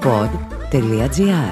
pod.gr.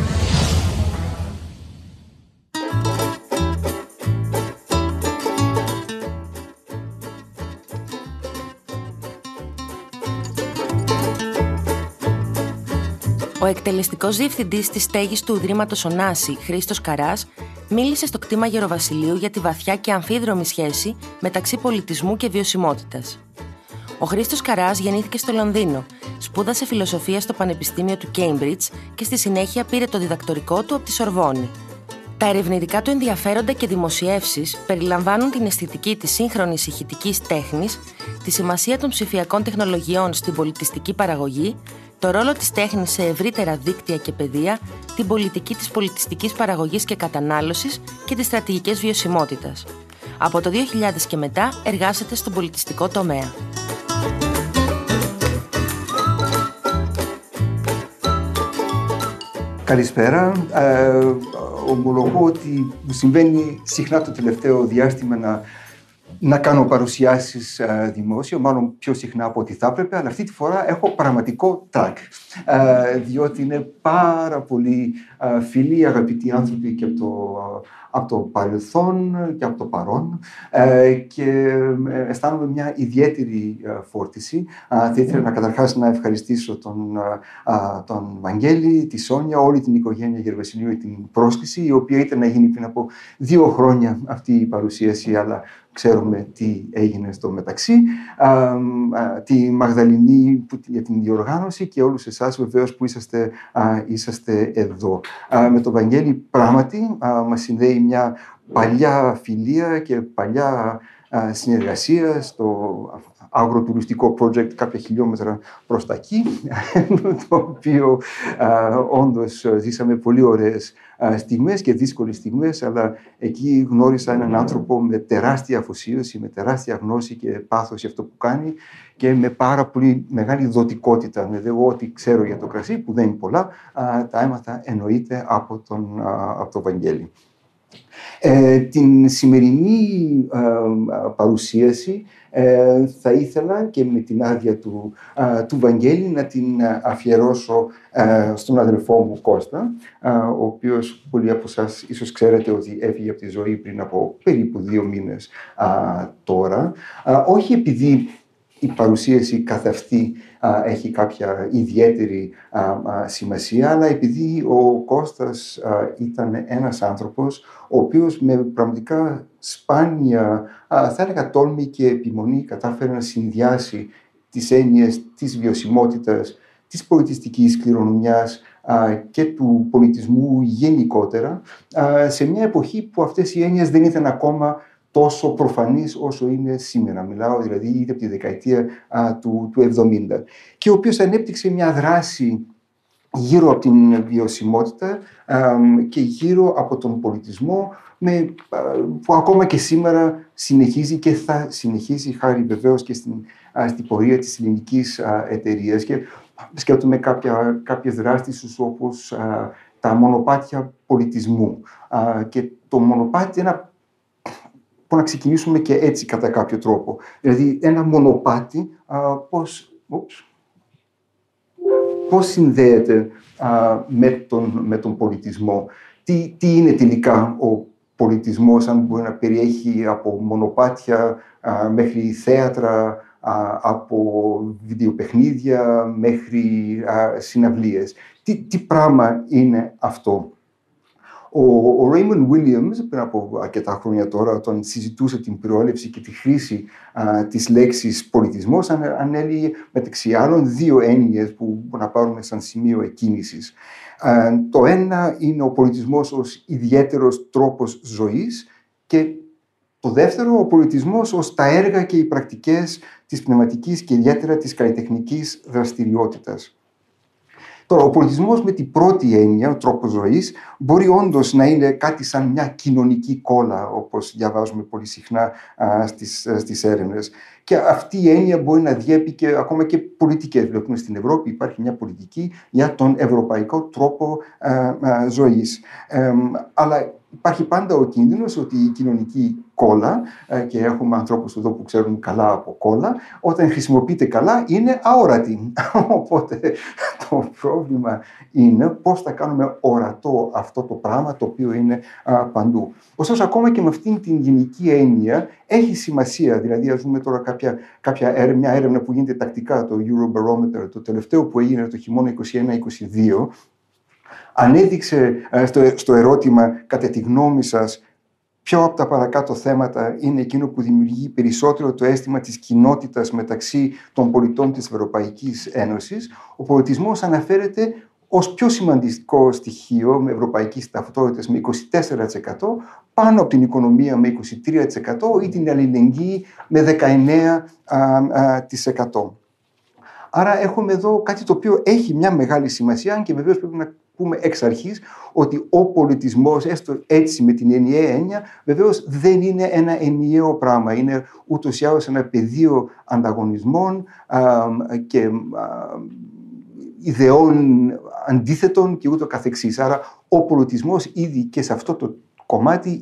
Ο εκτελεστικός διευθυντής της στέγης του Ιδρύματος Ωνάση, Χρήστος Καράς, μίλησε στο κτήμα Γεροβασιλείου για τη βαθιά και αμφίδρομη σχέση μεταξύ πολιτισμού και βιωσιμότητας. Ο Χρήστος Καράς γεννήθηκε στο Λονδίνο, σπούδασε φιλοσοφία στο Πανεπιστήμιο του Cambridge και στη συνέχεια πήρε το διδακτορικό του από τη Σορβόνη. Τα ερευνητικά του ενδιαφέροντα και δημοσιεύσεις περιλαμβάνουν την αισθητική της σύγχρονης ηχητικής τέχνης, τη σημασία των ψηφιακών τεχνολογιών στην πολιτιστική παραγωγή, το ρόλο της τέχνης σε ευρύτερα δίκτυα και πεδία, την πολιτική της πολιτιστικής παραγωγής και κατανάλωσης και τις στρατηγικές βιωσιμότητας. Από το 2000 και μετά εργάζεται στον πολιτιστικό τομέα. Καλησπέρα. Ομολογώ ότι μου συμβαίνει συχνά το τελευταίο διάστημα να κάνω παρουσιάσεις δημόσια, μάλλον πιο συχνά από ό,τι θα έπρεπε, αλλά αυτή τη φορά έχω πραγματικό track, διότι είναι πάρα πολλοί φίλοι, αγαπητοί άνθρωποι και από το παρελθόν και από το παρόν και αισθάνομαι μια ιδιαίτερη φόρτιση. Θα ήθελα καταρχάς να ευχαριστήσω τον Βαγγέλη, τη Σόνια, όλη την οικογένεια Γεροβασιλείου για την πρόσκληση, η οποία ήταν να γίνει πριν από 2 χρόνια αυτή η παρουσίαση, αλλά ξέρουμε τι έγινε στο μεταξύ. Τη Μαγδαληνή για την διοργάνωση και όλους εσάς βεβαίως που είσαστε εδώ. Με τον Βαγγέλη πράγματι μας συνδέει μια παλιά φιλία και παλιά συνεργασία στο αγροτουριστικό project κάποια χιλιόμετρα προς τα εκεί, το οποίο όντως ζήσαμε πολύ ωραίες στιγμές και δύσκολες στιγμές, αλλά εκεί γνώρισα έναν άνθρωπο με τεράστια αφοσίωση, με τεράστια γνώση και πάθος για αυτό που κάνει και με πάρα πολύ μεγάλη δοτικότητα. Εγώ ό,τι ξέρω για το κρασί, που δεν είναι πολλά, τα έμαθα εννοείται από τον Βαγγέλη. Την σημερινή παρουσίαση θα ήθελα και με την άδεια του Βαγγέλη να την αφιερώσω στον αδελφό μου Κώστα, ο οποίος πολλοί από εσάς ίσως ξέρετε ότι έφυγε από τη ζωή πριν από περίπου 2 μήνες τώρα. Όχι επειδή η παρουσίαση καθ' αυτή έχει κάποια ιδιαίτερη σημασία, αλλά επειδή ο Κώστας ήταν ένας άνθρωπος ο οποίος με πραγματικά σπάνια, θα έλεγα τόλμη και επιμονή, κατάφερε να συνδυάσει τις έννοιες της βιωσιμότητας, της πολιτιστικής κληρονομιάς και του πολιτισμού γενικότερα, σε μια εποχή που αυτές οι έννοιες δεν ήταν ακόμα τόσο προφανής όσο είναι σήμερα. Μιλάω δηλαδή ήδη από τη δεκαετία του 70. Και ο οποίος ανέπτυξε μια δράση γύρω από την βιωσιμότητα και γύρω από τον πολιτισμό που ακόμα και σήμερα συνεχίζει και θα συνεχίσει χάρη βεβαίως και στην πορεία της ελληνικής εταιρείας. Και σκέφτομαι κάποιες δράσεις όπως τα μονοπάτια πολιτισμού. Και το μονοπάτι να ξεκινήσουμε και έτσι κατά κάποιο τρόπο. Δηλαδή ένα μονοπάτι πώς συνδέεται με τον πολιτισμό. Τι είναι τελικά ο πολιτισμός, αν μπορεί να περιέχει από μονοπάτια μέχρι θέατρα, από βιντεοπαιχνίδια μέχρι συναυλίες. Τι πράγμα είναι αυτό. Ο Raymond Williams, πριν από αρκετά χρόνια τώρα, όταν συζητούσε την προέλευση και τη χρήση της λέξης πολιτισμός, ανέλυε μεταξύ άλλων 2 έννοιες που μπορούμε να πάρουμε σαν σημείο εκκίνησης. Το ένα είναι ο πολιτισμός ως ιδιαίτερος τρόπος ζωής και το δεύτερο, ο πολιτισμός ως τα έργα και οι πρακτικές της πνευματικής και ιδιαίτερα της καλλιτεχνικής δραστηριότητας. Τώρα, ο πολιτισμός με την πρώτη έννοια, ο τρόπος ζωής, μπορεί όντως να είναι κάτι σαν μια κοινωνική κόλλα, όπως διαβάζουμε πολύ συχνά στις έρευνες. Και αυτή η έννοια μπορεί να διέπει και ακόμα και πολιτικές. Βλέπουμε στην Ευρώπη υπάρχει μια πολιτική για τον ευρωπαϊκό τρόπο ζωής. Αλλά υπάρχει πάντα ο κίνδυνος ότι η κοινωνική κόλλα, και έχουμε ανθρώπους εδώ που ξέρουν καλά από κόλλα, όταν χρησιμοποιείται καλά είναι αόρατη. Οπότε το πρόβλημα είναι πώς θα κάνουμε ορατό αυτό το πράγμα το οποίο είναι παντού. Ωστόσο, ακόμα και με αυτήν την γενική έννοια έχει σημασία. Δηλαδή, ας δούμε τώρα μια έρευνα που γίνεται τακτικά, το Eurobarometer, το τελευταίο που έγινε το χειμώνα 21-22, ανέδειξε στο ερώτημα, κατά τη γνώμη σας, ποιο από τα παρακάτω θέματα είναι εκείνο που δημιουργεί περισσότερο το αίσθημα της κοινότητας μεταξύ των πολιτών της Ευρωπαϊκής Ένωσης. Ο πολιτισμός αναφέρεται ως πιο σημαντικό στοιχείο με ευρωπαϊκής ταυτότητας με 24%, πάνω από την οικονομία με 23% ή την αλληλεγγύη με 19%. Άρα έχουμε εδώ κάτι το οποίο έχει μια μεγάλη σημασία, αν και βεβαίως πρέπει να πούμε εξ αρχής ότι ο πολιτισμός, έστω έτσι με την ενιαία έννοια, βεβαίως δεν είναι ένα ενιαίο πράγμα. Είναι ούτως ή άλλως ένα πεδίο ανταγωνισμών και ιδεών αντίθετων και ούτω καθεξής. Άρα ο πολιτισμός ήδη και σε αυτό το κομμάτι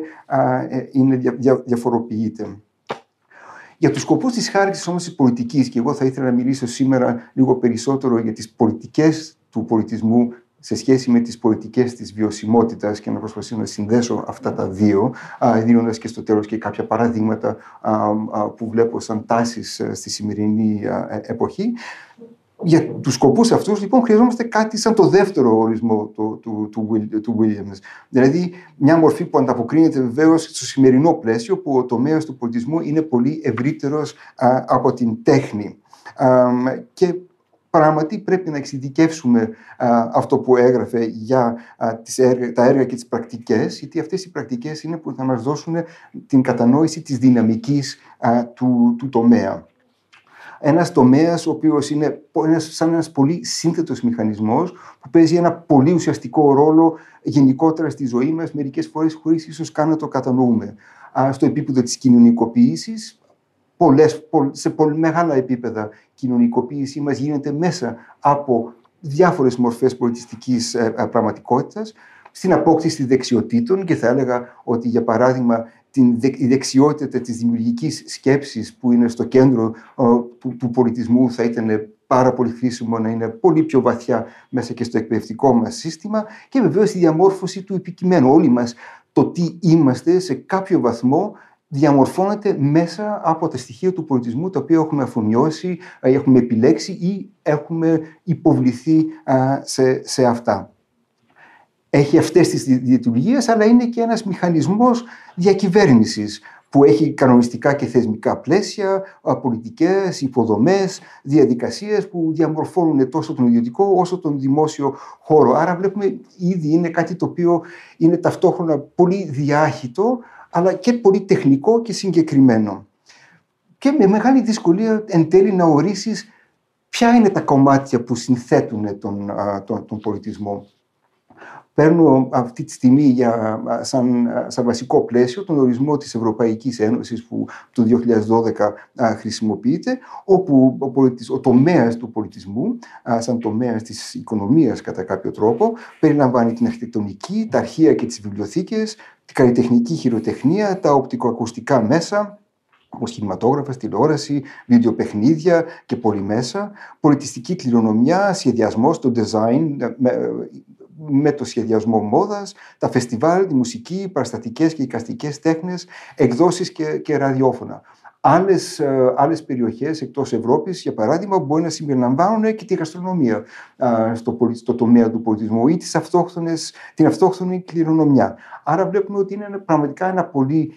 διαφοροποιείται. Για τους σκοπούς της χάραξης όμως της πολιτικής, και εγώ θα ήθελα να μιλήσω σήμερα λίγο περισσότερο για τις πολιτικές του πολιτισμού σε σχέση με τις πολιτικές της βιωσιμότητας και να προσπαθήσω να συνδέσω αυτά τα δύο, δίνοντας και στο τέλος και κάποια παραδείγματα που βλέπω σαν τάσεις στη σημερινή εποχή. Για τους σκοπούς αυτούς, λοιπόν, χρειαζόμαστε κάτι σαν το δεύτερο ορισμό του Williams. Δηλαδή, μια μορφή που ανταποκρίνεται βεβαίως στο σημερινό πλαίσιο, που ο τομέας του πολιτισμού είναι πολύ ευρύτερος από την τέχνη. Και πράγματι πρέπει να εξειδικεύσουμε αυτό που έγραφε για τα έργα και τις πρακτικές, γιατί αυτές οι πρακτικές είναι που θα μας δώσουν την κατανόηση της δυναμικής του τομέα. Ένας τομέας ο οποίος είναι σαν ένας πολύ σύνθετος μηχανισμός που παίζει ένα πολύ ουσιαστικό ρόλο γενικότερα στη ζωή μας, μερικές φορές χωρίς ίσως καν να το κατανοούμε. Στο επίπεδο της κοινωνικοποίησης, σε πολύ μεγάλα επίπεδα κοινωνικοποίησή μας γίνεται μέσα από διάφορες μορφές πολιτιστικής πραγματικότητας, στην απόκτηση δεξιοτήτων, και θα έλεγα ότι, για παράδειγμα, η δεξιότητα της δημιουργικής σκέψης που είναι στο κέντρο του πολιτισμού θα ήταν πάρα πολύ χρήσιμο να είναι πολύ πιο βαθιά μέσα και στο εκπαιδευτικό μας σύστημα, και βεβαίως η διαμόρφωση του επικειμένου. Όλοι μας το τι είμαστε σε κάποιο βαθμό διαμορφώνεται μέσα από τα στοιχεία του πολιτισμού τα οποία έχουμε αφομοιώσει, έχουμε επιλέξει ή έχουμε υποβληθεί σε αυτά. Έχει αυτές τις λειτουργίες, αλλά είναι και ένας μηχανισμός διακυβέρνησης που έχει κανονιστικά και θεσμικά πλαίσια, πολιτικές, υποδομές, διαδικασίες που διαμορφώνουν τόσο τον ιδιωτικό όσο τον δημόσιο χώρο. Άρα βλέπουμε ήδη είναι κάτι το οποίο είναι ταυτόχρονα πολύ διάχυτο, αλλά και πολύ τεχνικό και συγκεκριμένο. Και με μεγάλη δυσκολία εν τέλει να ορίσεις ποια είναι τα κομμάτια που συνθέτουν τον πολιτισμό. Παίρνω αυτή τη στιγμή σαν βασικό πλαίσιο τον ορισμό της Ευρωπαϊκής Ένωσης που το 2012 χρησιμοποιείται, όπου ο τομέας του πολιτισμού, σαν τομέας της οικονομίας κατά κάποιο τρόπο, περιλαμβάνει την αρχιτεκτονική, τα αρχεία και τις βιβλιοθήκες, την καλλιτεχνική χειροτεχνία, τα οπτικοακουστικά μέσα, όπως κινηματόγραφα, τηλεόραση, βιντεοπαιχνίδια και πολυμέσα, πολιτιστική κληρονομιά, σχεδιασμός, το design, με το σχεδιασμό μόδας, τα φεστιβάλ, τη μουσική, παραστατικές και εικαστικές τέχνες, εκδόσεις και ραδιόφωνα. Άλλες περιοχές εκτός Ευρώπης, για παράδειγμα, μπορεί να συμπεριλαμβάνουν και τη γαστρονομία στο τομέα του πολιτισμού ή την αυτόχθονη κληρονομιά. Άρα βλέπουμε ότι είναι πραγματικά ένα πολύ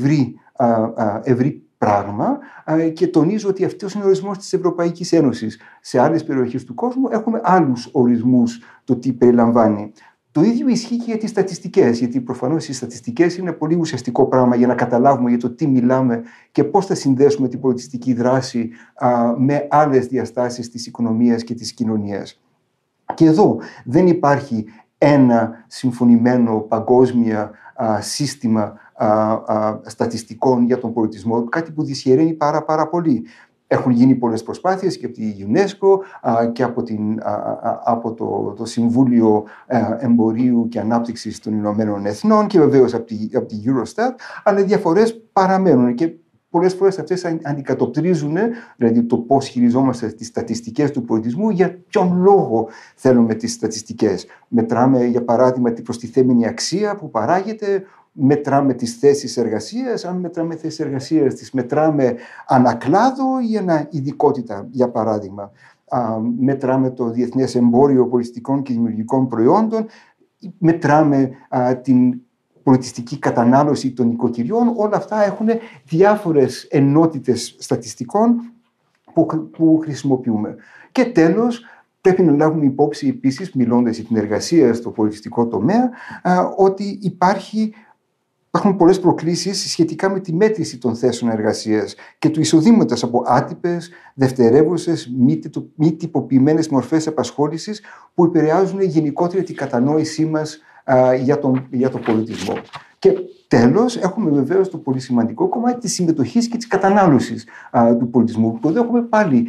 ευρύ πράγμα, και τονίζω ότι αυτός είναι ο ορισμός της Ευρωπαϊκής Ένωσης. Σε άλλες περιοχές του κόσμου έχουμε άλλους ορισμούς το τι περιλαμβάνει. Το ίδιο ισχύει και για τις στατιστικές, γιατί προφανώς οι στατιστικές είναι πολύ ουσιαστικό πράγμα για να καταλάβουμε για το τι μιλάμε και πώς θα συνδέσουμε την πολιτιστική δράση με άλλες διαστάσεις της οικονομίας και της κοινωνίας. Και εδώ δεν υπάρχει ένα συμφωνημένο παγκόσμια σύστημα στατιστικών για τον πολιτισμό, κάτι που δυσχεραίνει πάρα πολύ. Έχουν γίνει πολλές προσπάθειες και από τη UNESCO και από το Συμβούλιο Εμπορίου και Ανάπτυξης των Ηνωμένων Εθνών και βεβαίως από τη Eurostat, αλλά οι διαφορές παραμένουν και πολλές φορές αυτές αντικατοπτρίζουν, δηλαδή το πώς χειριζόμαστε τις στατιστικές του πολιτισμού, για ποιον λόγο θέλουμε τις στατιστικές. Μετράμε, για παράδειγμα, την προστιθέμενη αξία που παράγεται, μετράμε τις θέσεις εργασίας. Αν μετράμε θέσεις εργασίας, τις μετράμε ανακλάδο ή αναειδικότητα, για παράδειγμα. Μετράμε το διεθνές εμπόριο πολιτιστικών και δημιουργικών προϊόντων, μετράμε την πολιτιστική κατανάλωση των οικοκυριών. Όλα αυτά έχουν διάφορες ενότητες στατιστικών που χρησιμοποιούμε. Και τέλος, πρέπει να λάβουμε υπόψη επίσης, μιλώντας για την εργασία στο πολιτιστικό τομέα, ότι υπάρχουν πολλές προκλήσεις σχετικά με τη μέτρηση των θέσεων εργασίας και του εισοδήματος από άτυπες, δευτερεύουσες, μη τυποποιημένες μορφές απασχόλησης που επηρεάζουν γενικότερα την κατανόησή μας για τον πολιτισμό. Και τέλος, έχουμε βεβαίως το πολύ σημαντικό κομμάτι της συμμετοχής και της κατανάλωσης του πολιτισμού, που εδώ έχουμε πάλι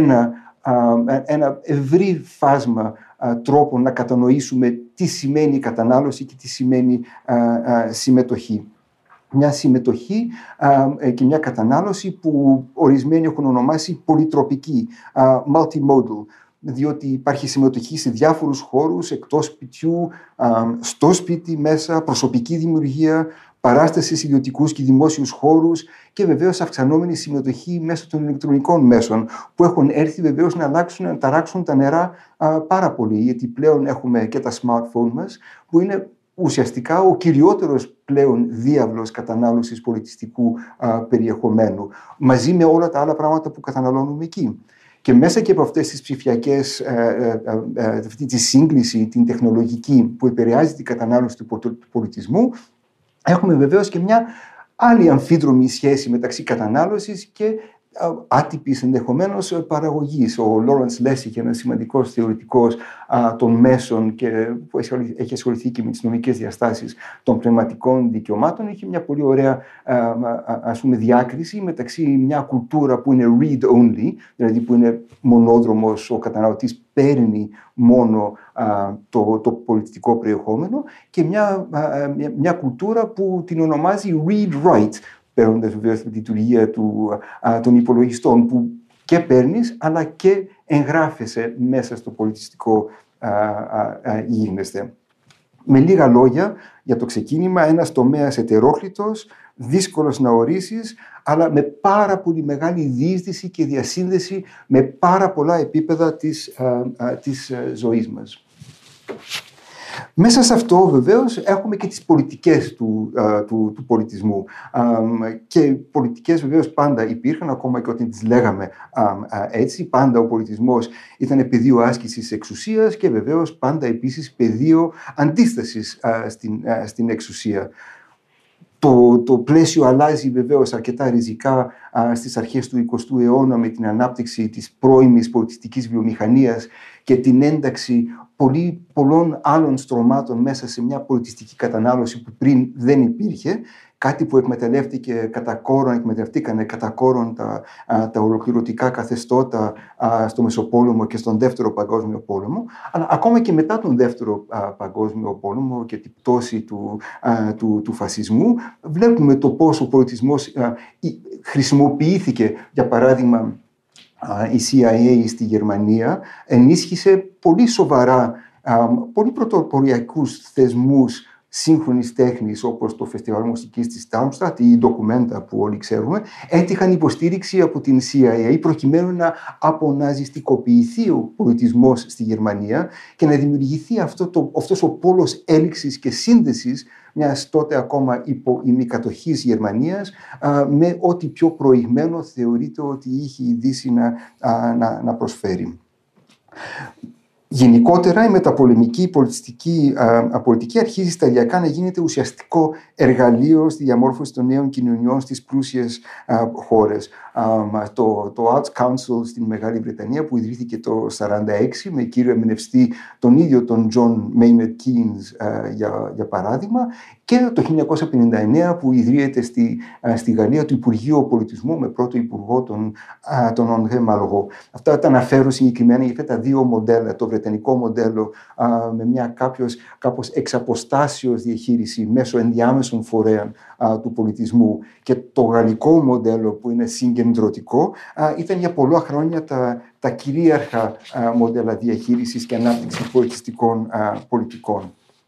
ένα ευρύ φάσμα τρόπων να κατανοήσουμε τι σημαίνει κατανάλωση και τι σημαίνει συμμετοχή. Μια συμμετοχή και μια κατανάλωση που ορισμένοι έχουν ονομάσει πολυτροπική, multimodal, διότι υπάρχει συμμετοχή σε διάφορους χώρους, εκτός σπιτιού, στο σπίτι μέσα, προσωπική δημιουργία, παράσταση σε ιδιωτικούς και δημόσιους χώρους και βεβαίως αυξανόμενη συμμετοχή μέσω των ηλεκτρονικών μέσων, που έχουν έρθει βεβαίως να ταράξουν τα νερά πάρα πολύ, γιατί πλέον έχουμε και τα smartphone μας, που είναι ουσιαστικά ο κυριότερος πλέον διάβλος κατανάλωσης πολιτιστικού περιεχομένου, μαζί με όλα τα άλλα πράγματα που καταναλώνουμε εκεί. Και μέσα και από αυτές τις ψηφιακές, αυτή τη σύγκληση, την τεχνολογική που επηρεάζει την κατανάλωση του πολιτισμού, έχουμε βεβαίως και μια άλλη αμφίδρομη σχέση μεταξύ κατανάλωσης και άτυπης ενδεχομένως παραγωγής. Ο Λόρεντς Λέσιγκ, ένας σημαντικός θεωρητικός των μέσων και που έχει ασχοληθεί και με τις νομικές διαστάσεις των πνευματικών δικαιωμάτων, έχει μια πολύ ωραία διάκριση μεταξύ μια κουλτούρα που είναι read-only, δηλαδή που είναι μονόδρομος, ο καταναλωτής παίρνει μόνο το πολιτιστικό περιεχόμενο, και μια κουλτούρα που την ονομάζει read-write, παίρνοντας βεβαίως τη λειτουργία των υπολογιστών, που και παίρνεις αλλά και εγγράφεσαι μέσα στο πολιτιστικό γίγνεσθε. Με λίγα λόγια, για το ξεκίνημα, ένας τομέας ετερόκλητος, δύσκολος να ορίσεις, αλλά με πάρα πολύ μεγάλη διείσδυση και διασύνδεση με πάρα πολλά επίπεδα της ζωής μας. Μέσα σε αυτό βεβαίως έχουμε και τις πολιτικές του πολιτισμού, και πολιτικές βεβαίως πάντα υπήρχαν, ακόμα και όταν τις λέγαμε έτσι. Πάντα ο πολιτισμός ήταν πεδίο άσκησης εξουσίας και βεβαίως πάντα επίσης πεδίο αντίστασης στην εξουσία. Το πλαίσιο αλλάζει βεβαίως αρκετά ριζικά στις αρχές του 20ου αιώνα με την ανάπτυξη της πρώιμης πολιτιστικής βιομηχανίας και την ένταξη πολλών άλλων στρωμάτων μέσα σε μια πολιτιστική κατανάλωση που πριν δεν υπήρχε, κάτι που εκμεταλλεύτηκαν κατά κόρον τα ολοκληρωτικά καθεστώτα στο Μεσοπόλεμο και στον Δεύτερο Παγκόσμιο Πόλεμο, αλλά ακόμα και μετά τον Δεύτερο Παγκόσμιο Πόλεμο και την πτώση του φασισμού, βλέπουμε το πώς ο πολιτισμός χρησιμοποιήθηκε. Για παράδειγμα, η CIA στη Γερμανία ενίσχυσε πολύ σοβαρά, πολύ πρωτοποριακούς θεσμούς σύγχρονης τέχνης, όπως το Φεστιβάλ Μουσικής της Darmstadt ή η Documenta που όλοι ξέρουμε, έτυχαν υποστήριξη από την CIA προκειμένου να αποναζιστικοποιηθεί ο πολιτισμός στη Γερμανία και να δημιουργηθεί αυτός ο πόλος έλξης και σύνδεσης μιας τότε ακόμα ημικατοχής Γερμανίας με ό,τι πιο προηγμένο θεωρείται ότι είχε η Δύση να προσφέρει. Γενικότερα, η μεταπολεμική πολιτική αρχίζει σταδιακά να γίνεται ουσιαστικό εργαλείο στη διαμόρφωση των νέων κοινωνιών στις πλούσιες χώρες. Το Arts Council στην Μεγάλη Βρετανία, που ιδρύθηκε το 1946 με κύριο εμπνευστή τον ίδιο τον John Maynard Keynes, για παράδειγμα, και το 1959 που ιδρύεται στη Γαλλία το Υπουργείο Πολιτισμού με πρώτο υπουργό τον André Malraux. Αυτά τα αναφέρω συγκεκριμένα για αυτά τα δύο μοντέλα. Το βρετανικό μοντέλο με μια κάπως εξ αποστάσεως διαχείριση μέσω ενδιάμεσων φορέων του πολιτισμού, και το γαλλικό μοντέλο που είναι συγκεντρωτικό, ήταν για πολλά χρόνια τα κυρίαρχα μοντέλα διαχείρισης και ανάπτυξης πολιτιστικών πολιτικών.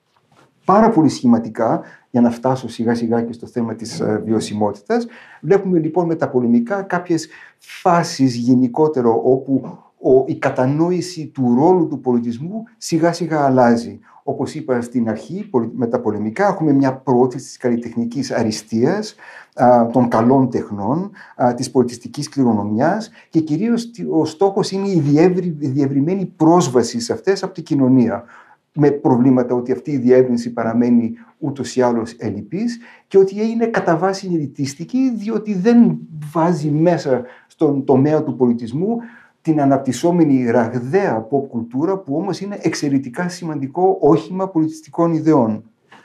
Πάρα πολύ σχηματικά, για να φτάσω σιγά σιγά και στο θέμα της βιωσιμότητας, βλέπουμε λοιπόν μεταπολεμικά κάποιες φάσεις γενικότερο όπου η κατανόηση του ρόλου του πολιτισμού σιγά σιγά αλλάζει. Όπως είπα στην αρχή, μεταπολεμικά έχουμε μια πρόθεση της καλλιτεχνικής αριστείας, των καλών τεχνών, της πολιτιστικής κληρονομιάς, και κυρίως ο στόχος είναι η διευρυμένη πρόσβαση σε αυτές από την κοινωνία, με προβλήματα ότι αυτή η διεύρυνση παραμένει ούτως ή άλλως ελλειπής και ότι είναι κατά βάση ελιτίστικη, διότι δεν βάζει μέσα στον τομέα του πολιτισμού την αναπτυσσόμενη ραγδαία pop κουλτούρα, που όμως είναι εξαιρετικά σημαντικό όχημα πολιτιστικών ιδεών.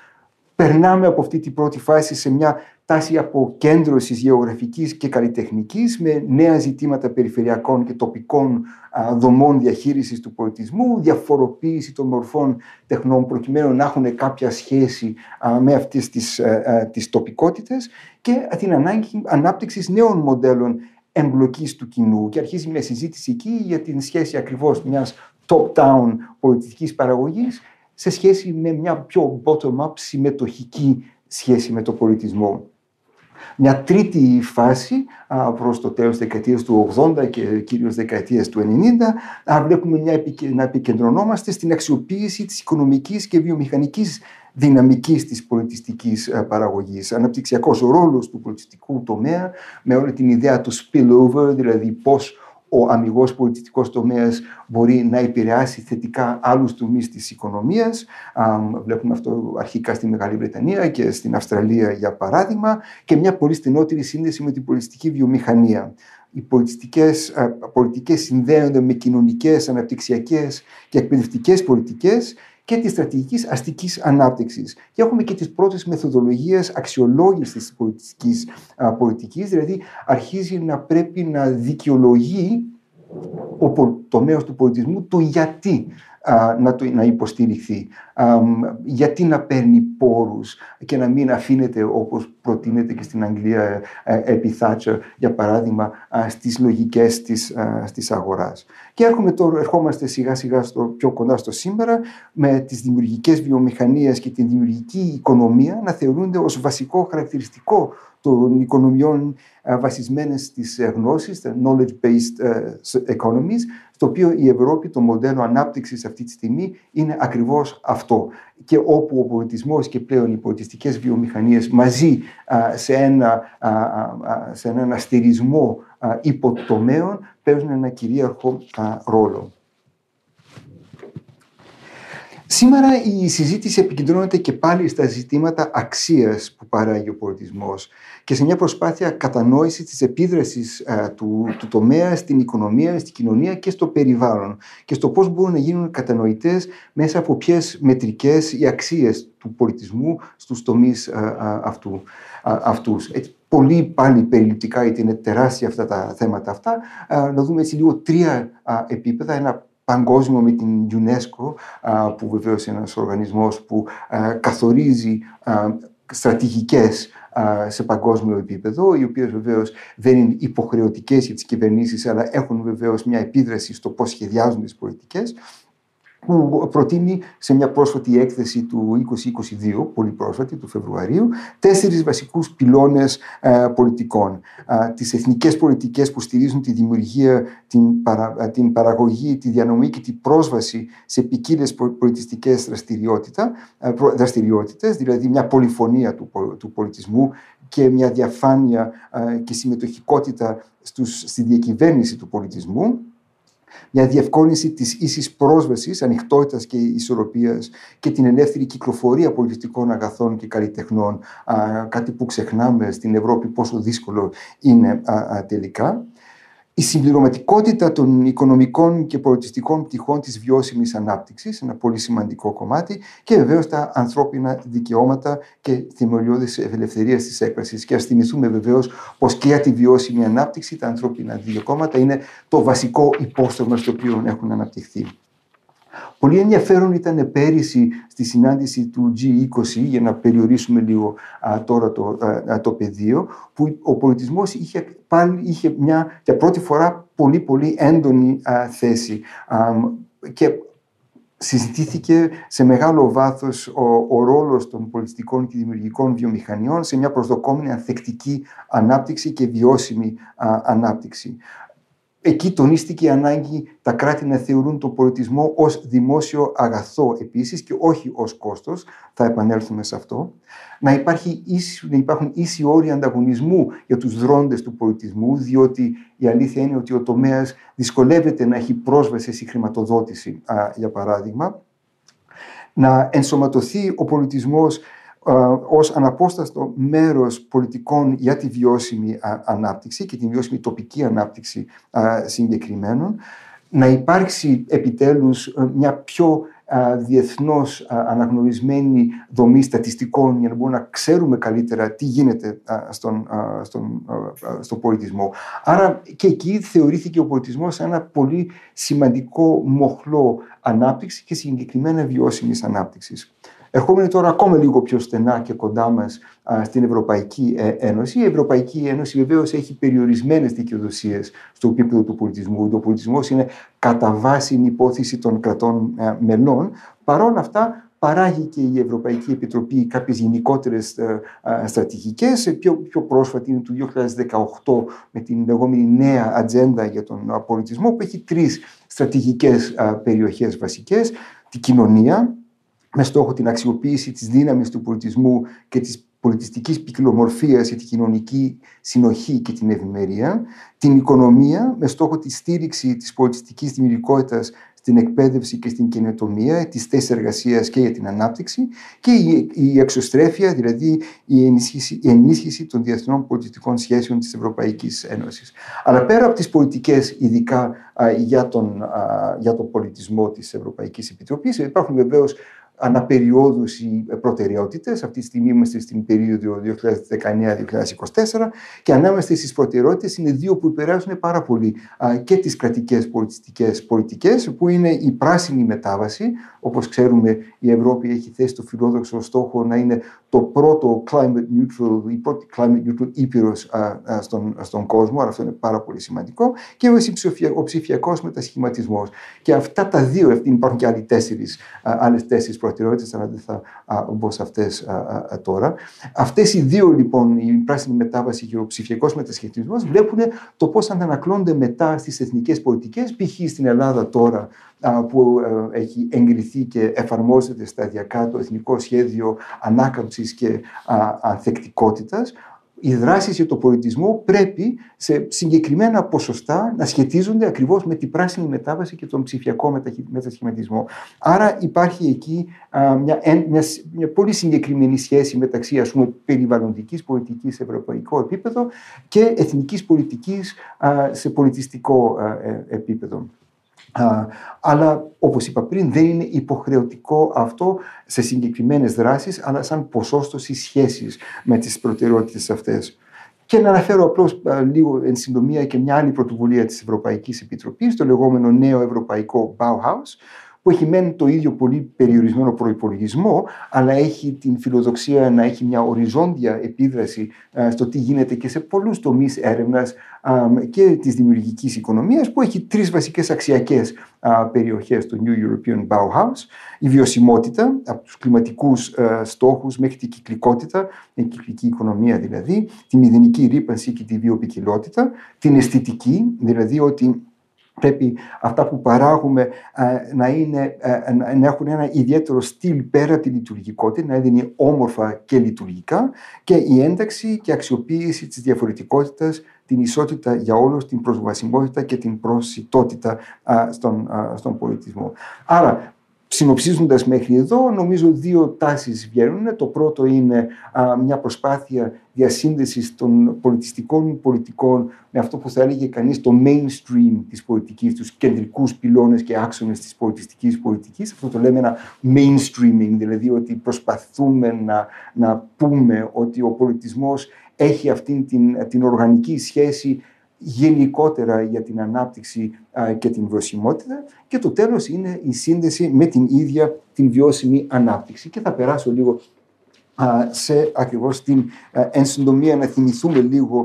Περνάμε από αυτή την πρώτη φάση σε μια τάση αποκέντρωσης γεωγραφικής και καλλιτεχνικής, με νέα ζητήματα περιφερειακών και τοπικών δομών διαχείρισης του πολιτισμού, διαφοροποίηση των μορφών τεχνών προκειμένου να έχουν κάποια σχέση με αυτές τις τοπικότητες, και την ανάγκη ανάπτυξης νέων μοντέλων εμπλοκής του κοινού. Και αρχίζει μια συζήτηση εκεί για την σχέση ακριβώς μιας top-down πολιτιστικής παραγωγής σε σχέση με μια πιο bottom-up συμμετοχική σχέση με το πολιτισμό. Μια τρίτη φάση, προς το τέλος της δεκαετίας του 80 και κυρίως δεκαετίας του 90, βλέπουμε να επικεντρωνόμαστε στην αξιοποίηση της οικονομικής και βιομηχανικής δυναμικής της πολιτιστικής παραγωγής. Αναπτυξιακός ρόλος του πολιτιστικού τομέα, με όλη την ιδέα του spillover, δηλαδή πώς ο αμιγώς πολιτιστικός τομέας μπορεί να επηρεάσει θετικά άλλους τομείς της οικονομίας. Βλέπουμε αυτό αρχικά στη Μεγάλη Βρετανία και στην Αυστραλία, για παράδειγμα, και μια πολύ στενότερη σύνδεση με την πολιτιστική βιομηχανία. Οι πολιτικές συνδέονται με κοινωνικές, αναπτυξιακές και εκπαιδευτικές πολιτικές και τη στρατηγική αστικής ανάπτυξης. Και έχουμε και τις πρώτες μεθοδολογίες αξιολόγησης της πολιτιστικής πολιτικής, δηλαδή αρχίζει να πρέπει να δικαιολογεί ο τομέας του πολιτισμού το γιατί να υποστηριχθεί, γιατί να παίρνει πόρους και να μην αφήνεται, όπως προτείνεται και στην Αγγλία επί Thatcher, για παράδειγμα, στις λογικές της αγοράς. Και ερχόμαστε σιγά σιγά πιο κοντά στο σήμερα, με τις δημιουργικές βιομηχανίες και την δημιουργική οικονομία να θεωρούνται ως βασικό χαρακτηριστικό των οικονομιών βασισμένες στις γνώσεις, τα knowledge-based economies, στο οποίο η Ευρώπη, το μοντέλο ανάπτυξης αυτή τη στιγμή, είναι ακριβώς αυτό. Και όπου ο πολιτισμός και πλέον οι πολιτιστικές βιομηχανίες μαζί σε έναν αστερισμό υποτομέων παίζουν ένα κυρίαρχο ρόλο. Σήμερα η συζήτηση επικεντρώνεται και πάλι στα ζητήματα αξίας που παράγει ο πολιτισμός και σε μια προσπάθεια κατανόησης της επίδρασης του τομέα στην οικονομία, στην κοινωνία και στο περιβάλλον, και στο πώς μπορούν να γίνουν κατανοητές μέσα από ποιες μετρικές οι αξίες του πολιτισμού στους τομείς αυτούς. Πολύ πάλι περιληπτικά, γιατί είναι τεράστια αυτά τα θέματα αυτά, να δούμε έτσι λίγο τρία επίπεδα. Ένα παγκόσμιο με την UNESCO, που βεβαίως είναι ένας οργανισμός που καθορίζει στρατηγικές σε παγκόσμιο επίπεδο, οι οποίες βεβαίως δεν είναι υποχρεωτικές για τις κυβερνήσεις, αλλά έχουν βεβαίως μια επίδραση στο πώς σχεδιάζουν τις πολιτικές, που προτείνει σε μια πρόσφατη έκθεση του 2022, πολύ πρόσφατη, του Φεβρουαρίου, 4 βασικούς πυλώνες πολιτικών. Τις εθνικές πολιτικές που στηρίζουν τη δημιουργία, την παραγωγή, τη διανομή και την πρόσβαση σε ποικίλες πολιτιστικές δραστηριότητες, δηλαδή μια πολυφωνία του πολιτισμού και μια διαφάνεια και συμμετοχικότητα στη διακυβέρνηση του πολιτισμού. Μια διευκόλυνση της ίσης πρόσβασης, ανοιχτότητας και ισορροπίας και την ελεύθερη κυκλοφορία πολιτιστικών αγαθών και καλλιτεχνών, κάτι που ξεχνάμε στην Ευρώπη πόσο δύσκολο είναι τελικά. Η συμπληρωματικότητα των οικονομικών και πολιτιστικών πτυχών της βιώσιμης ανάπτυξης, ένα πολύ σημαντικό κομμάτι, και βεβαίως τα ανθρώπινα δικαιώματα και θεμελιώδης ελευθερίας της έκφρασης. Και ας θυμηθούμε βεβαίως πως και για τη βιώσιμη ανάπτυξη τα ανθρώπινα δικαιώματα είναι το βασικό υπόστρωμα στο οποίο έχουν αναπτυχθεί. Πολύ ενδιαφέρον ήταν πέρυσι στη συνάντηση του G20, για να περιορίσουμε λίγο τώρα το πεδίο, που ο πολιτισμός είχε για πρώτη φορά πολύ έντονη θέση και συζητήθηκε σε μεγάλο βάθος ο ρόλος των πολιτιστικών και δημιουργικών βιομηχανιών σε μια προσδοκόμενη ανθεκτική ανάπτυξη και βιώσιμη ανάπτυξη. Εκεί τονίστηκε η ανάγκη τα κράτη να θεωρούν τον πολιτισμό ως δημόσιο αγαθό επίσης και όχι ως κόστος, θα επανέλθουμε σε αυτό. Να υπάρχουν ίσοι όροι ανταγωνισμού για τους δρόντες του πολιτισμού, διότι η αλήθεια είναι ότι ο τομέας δυσκολεύεται να έχει πρόσβαση στη χρηματοδότηση, για παράδειγμα. Να ενσωματωθεί ο πολιτισμός ως αναπόσταστο μέρος πολιτικών για τη βιώσιμη ανάπτυξη και τη βιώσιμη τοπική ανάπτυξη συγκεκριμένων. Να υπάρξει επιτέλους μια πιο διεθνώς αναγνωρισμένη δομή στατιστικών για να μπορούμε να ξέρουμε καλύτερα τι γίνεται στον πολιτισμό. Άρα και εκεί θεωρήθηκε ο πολιτισμός σαν ένα πολύ σημαντικό μοχλό ανάπτυξη και συγκεκριμένα βιώσιμης ανάπτυξης. Ερχόμενοι τώρα ακόμα λίγο πιο στενά και κοντά μας στην Ευρωπαϊκή Ένωση. Η Ευρωπαϊκή Ένωση βεβαίως έχει περιορισμένες δικαιοδοσίες στο επίπεδο του πολιτισμού. Ο πολιτισμός είναι κατά βάση η υπόθεση των κρατών μελών. Παρ' όλα αυτά, παράγει και η Ευρωπαϊκή Επιτροπή κάποιες γενικότερες στρατηγικές. Πιο πρόσφατη είναι του 2018 με την λεγόμενη νέα ατζέντα για τον πολιτισμό, που έχει 3 στρατηγικές περιοχές βασικές. Την κοινωνία, με στόχο την αξιοποίηση της δύναμης του πολιτισμού και της πολιτιστικής ποικιλομορφίας για την κοινωνική συνοχή και την ευημερία. Την οικονομία, με στόχο τη στήριξη της πολιτιστικής δημιουργικότητας στην εκπαίδευση και στην καινοτομία, της θέσης εργασίας και για την ανάπτυξη. Και η εξωστρέφεια, δηλαδή η ενίσχυση των διεθνών πολιτιστικών σχέσεων της Ευρωπαϊκής Ένωσης. Αλλά πέρα από τις πολιτικές, ειδικά για τον πολιτισμό της Ευρωπαϊκής Επιτροπής, υπάρχουν βεβαίως αναπεριόδους οι προτεραιότητες. Αυτή τη στιγμή είμαστε στην περίοδο 2019-2024 και ανάμεσα στις προτεραιότητες είναι 2 που επηρεάζουν πάρα πολύ και τις κρατικές πολιτιστικές πολιτικές, που είναι η πράσινη μετάβαση. Όπως ξέρουμε, η Ευρώπη έχει θέσει το φιλόδοξο στόχο να είναι το πρώτο η πρώτη climate neutral ήπειρος στον κόσμο, αλλά αυτό είναι πάρα πολύ σημαντικό, και ο ψηφιακός μετασχηματισμός. Και αυτά τα 2, υπάρχουν και άλλες 4 προτεραιότητες, αλλά δεν θα μπω σε αυτές τώρα. Αυτές οι 2, λοιπόν, η πράσινη μετάβαση και ο ψηφιακός μετασχηματισμός, βλέπουν το πώς αντανακλώνται μετά στις εθνικές πολιτικές, π.χ. στην Ελλάδα τώρα, που έχει εγκριθεί και εφαρμόζεται σταδιακά το Εθνικό Σχέδιο Ανάκαμψης και Ανθεκτικότητας. Οι δράσεις για το πολιτισμό πρέπει σε συγκεκριμένα ποσοστά να σχετίζονται ακριβώς με την πράσινη μετάβαση και τον ψηφιακό μετασχηματισμό. Άρα υπάρχει εκεί μια πολύ συγκεκριμένη σχέση μεταξύ, ας πούμε, περιβαλλοντικής πολιτικής σε ευρωπαϊκό επίπεδο και εθνικής πολιτικής σε πολιτιστικό επίπεδο. Αλλά, όπως είπα πριν, δεν είναι υποχρεωτικό αυτό σε συγκεκριμένες δράσεις, αλλά σαν ποσόστοση σχέσης με τις προτεραιότητες αυτές. Και να αναφέρω απλώς λίγο εν συντομία και μια άλλη πρωτοβουλία της Ευρωπαϊκής Επιτροπής, το λεγόμενο νέο ευρωπαϊκό Bauhaus, που έχει μεν το ίδιο πολύ περιορισμένο προϋπολογισμό, αλλά έχει την φιλοδοξία να έχει μια οριζόντια επίδραση στο τι γίνεται και σε πολλούς τομείς έρευνας και της δημιουργικής οικονομίας, που έχει 3 βασικές αξιακές περιοχές στο New European Bauhaus. Η βιωσιμότητα, από τους κλιματικούς στόχους μέχρι την κυκλικότητα, η κυκλική οικονομία δηλαδή, τη μηδενική ρύπανση και τη βιοποικιλότητα, την αισθητική, δηλαδή ότι πρέπει αυτά που παράγουμε να έχουν ένα ιδιαίτερο στυλ πέρα από τη λειτουργικότητα, να είναι όμορφα και λειτουργικά, και η ένταξη και αξιοποίηση της διαφορετικότητας, την ισότητα για όλους, την προσβασιμότητα και την προσιτότητα στον πολιτισμό. Άρα, συνοψίζοντας μέχρι εδώ, νομίζω δύο τάσεις βγαίνουν. Το πρώτο είναι μια προσπάθεια διασύνδεσης των πολιτιστικών πολιτικών με αυτό που θα έλεγε κανείς το mainstream της πολιτικής, τους κεντρικούς πυλώνες και άξονες της πολιτιστικής πολιτικής. Αυτό το λέμε ένα mainstreaming, δηλαδή ότι προσπαθούμε να πούμε ότι ο πολιτισμός έχει αυτή την οργανική σχέση γενικότερα για την ανάπτυξη και την βιωσιμότητα, και το τέλος είναι η σύνδεση με την ίδια την βιώσιμη ανάπτυξη. Και θα περάσω λίγο σε ακριβώς την εν συντομία να θυμηθούμε λίγο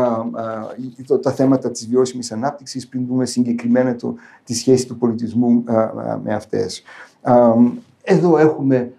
τα θέματα της βιώσιμης ανάπτυξης πριν δούμε συγκεκριμένα τη σχέση του πολιτισμού με αυτές. Εδώ έχουμε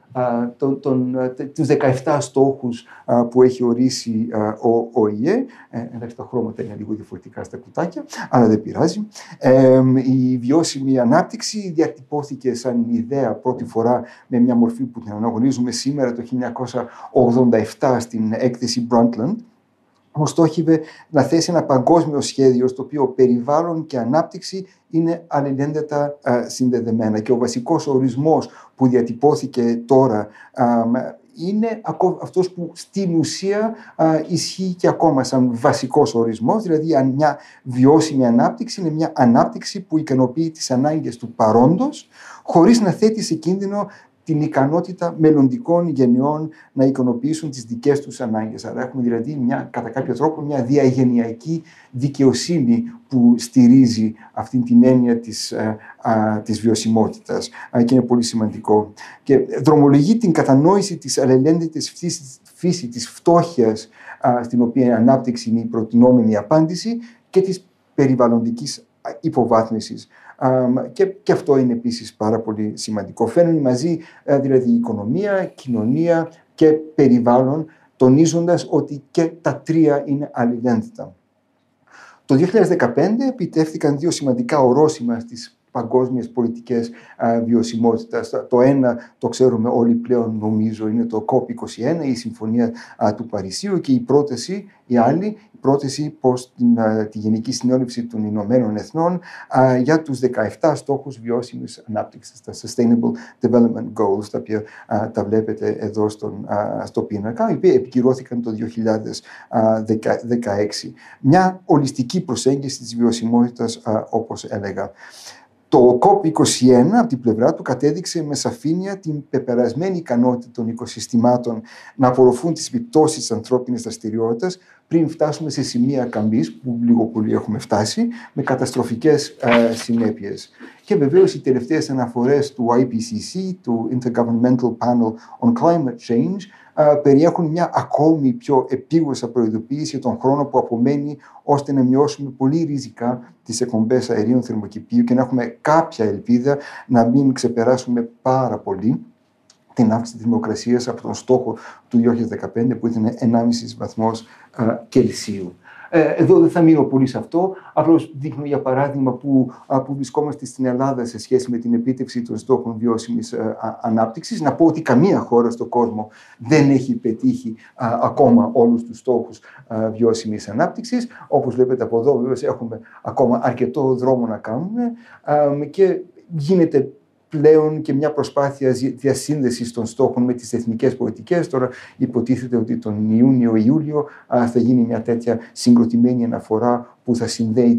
τους 17 στόχους που έχει ορίσει ο ΟΗΕ. Εντάξει, τα χρώματα είναι λίγο διαφορετικά στα κουτάκια, αλλά δεν πειράζει. Η βιώσιμη ανάπτυξη διατυπώθηκε σαν ιδέα πρώτη φορά με μια μορφή που την αναγνωρίζουμε σήμερα το 1987 στην έκθεση Brundtland. Όμως στόχευε να θέσει ένα παγκόσμιο σχέδιο στο οποίο περιβάλλον και ανάπτυξη είναι αλληλένδετα συνδεδεμένα. Και ο βασικός ορισμός που διατυπώθηκε τώρα είναι αυτός που στην ουσία ισχύει και ακόμα σαν βασικός ορισμός, δηλαδή μια βιώσιμη ανάπτυξη είναι μια ανάπτυξη που ικανοποιεί τις ανάγκες του παρόντος χωρίς να θέτει σε κίνδυνο την ικανότητα μελλοντικών γενεών να ικανοποιήσουν τις δικές τους ανάγκες. Άρα έχουμε δηλαδή κατά κάποιο τρόπο μια διαγενειακή δικαιοσύνη που στηρίζει αυτή την έννοια της βιωσιμότητας και είναι πολύ σημαντικό. Και δρομολογεί την κατανόηση της αλληλένδετης φύση της φτώχειας, στην οποία η ανάπτυξη είναι η προτινόμενη απάντηση, και της περιβαλλοντικής υποβάθμισης. Και αυτό είναι επίσης πάρα πολύ σημαντικό. Φέρνουν μαζί δηλαδή οικονομία, κοινωνία και περιβάλλον, τονίζοντας ότι και τα τρία είναι αλληλένδετα. Το 2015 επιτεύχθηκαν δύο σημαντικά ορόσημα στις παγκόσμιες πολιτικές βιωσιμότητας. Το ένα το ξέρουμε όλοι πλέον, νομίζω, είναι το COP21, η Συμφωνία του Παρισίου, και η άλλη πρόταση προς τη Γενική Συνέλευση των Ηνωμένων Εθνών για τους 17 στόχους βιώσιμης ανάπτυξης, τα Sustainable Development Goals, τα οποία τα βλέπετε εδώ στο πίνακα, οι οποίοι επικυρώθηκαν το 2016. Μια ολιστική προσέγγιση της βιωσιμότητας, όπως έλεγα. Το COP21 από την πλευρά του κατέδειξε με σαφήνεια την πεπερασμένη ικανότητα των οικοσυστημάτων να απορροφούν τις επιπτώσεις της ανθρώπινης δραστηριότητας πριν φτάσουμε σε σημεία καμπής, που λίγο πολύ έχουμε φτάσει, με καταστροφικές συνέπειες. Και βεβαίως οι τελευταίες αναφορές του IPCC, του Intergovernmental Panel on Climate Change, περιέχουν μια ακόμη πιο επίγουσα προειδοποίηση για τον χρόνο που απομένει, ώστε να μειώσουμε πολύ ριζικά τις εκπομπές αερίων θερμοκηπίου και να έχουμε κάποια ελπίδα να μην ξεπεράσουμε πάρα πολύ την αύξηση της θερμοκρασίας από τον στόχο του 2015 που ήταν 1,5 βαθμός Κελσίου. Εδώ δεν θα μείνω πολύ σε αυτό, απλώς δείχνω για παράδειγμα που βρισκόμαστε στην Ελλάδα σε σχέση με την επίτευξη των στόχων βιώσιμης ανάπτυξης. Να πω ότι καμία χώρα στον κόσμο δεν έχει πετύχει ακόμα όλους τους στόχους βιώσιμης ανάπτυξης. Όπως βλέπετε από εδώ, βέβαια, έχουμε ακόμα αρκετό δρόμο να κάνουμε και γίνεται πλέον και μια προσπάθεια διασύνδεσης των στόχων με τις εθνικές πολιτικές. Τώρα υποτίθεται ότι τον Ιούνιο-Ιούλιο θα γίνει μια τέτοια συγκροτημένη αναφορά που θα συνδέει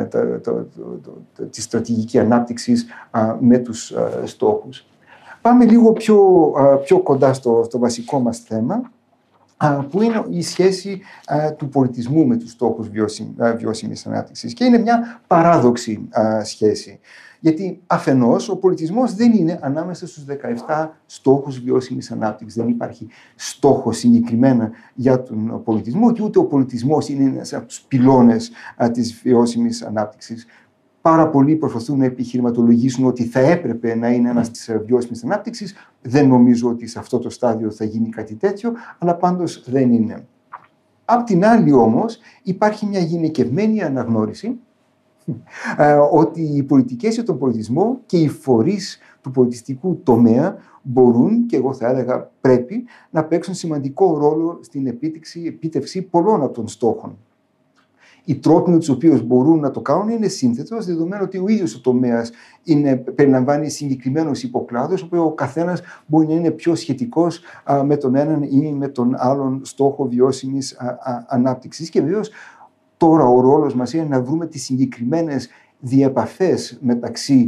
τη στρατηγική ανάπτυξη με τους στόχους. Πάμε λίγο πιο κοντά στο βασικό μας θέμα, που είναι η σχέση του πολιτισμού με τους στόχους βιώσιμης ανάπτυξης. Και είναι μια παράδοξη σχέση. Γιατί αφενός ο πολιτισμός δεν είναι ανάμεσα στους 17 στόχους βιώσιμης ανάπτυξης. Δεν υπάρχει στόχος συγκεκριμένα για τον πολιτισμό και ούτε ο πολιτισμός είναι ένας από τους πυλώνες της βιώσιμης ανάπτυξης. Πάρα πολλοί προσπαθούν να επιχειρηματολογήσουν ότι θα έπρεπε να είναι ένας της βιώσιμης ανάπτυξης. Δεν νομίζω ότι σε αυτό το στάδιο θα γίνει κάτι τέτοιο, αλλά πάντως δεν είναι. Απ' την άλλη όμως υπάρχει μια γενικευμένη αναγνώριση ότι οι πολιτικές για τον πολιτισμό και οι φορείς του πολιτιστικού τομέα μπορούν, και εγώ θα έλεγα πρέπει, να παίξουν σημαντικό ρόλο στην επίτευξη πολλών από των στόχων. οι τρόποι με τους οποίους μπορούν να το κάνουν είναι σύνθετος, δεδομένου ότι ο ίδιος ο τομέας περιλαμβάνει συγκεκριμένους υποκλάδους, όπου ο καθένας μπορεί να είναι πιο σχετικός με τον έναν ή με τον άλλον στόχο βιώσιμης ανάπτυξης. Και βεβαίως τώρα ο ρόλος μας είναι να βρούμε τις συγκεκριμένες διεπαφές μεταξύ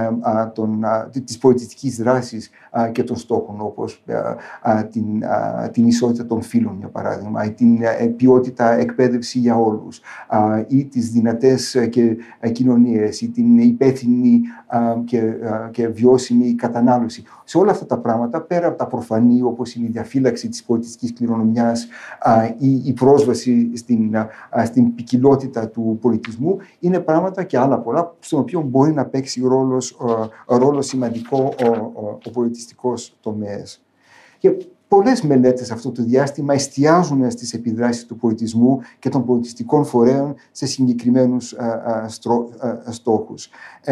της πολιτιστικής δράσης και των στόχων, όπως την ισότητα των φύλων, για παράδειγμα, ή την ποιότητα εκπαίδευση για όλους, ή τις δυνατές κοινωνίες, ή την υπεύθυνη και βιώσιμη κατανάλωση. Σε όλα αυτά τα πράγματα, πέρα από τα προφανή, όπως είναι η διαφύλαξη της πολιτιστικής κληρονομιάς ή η πρόσβαση στην ποικιλότητα του πολιτισμού, είναι πράγματα και άλλα πολλά, στον οποίο μπορεί να παίξει ρόλο σημαντικό ο πολιτιστικός τομέας. Και πολλές μελέτες αυτό το διάστημα εστιάζουν στις επιδράσεις του πολιτισμού και των πολιτιστικών φορέων σε συγκεκριμένους στόχους.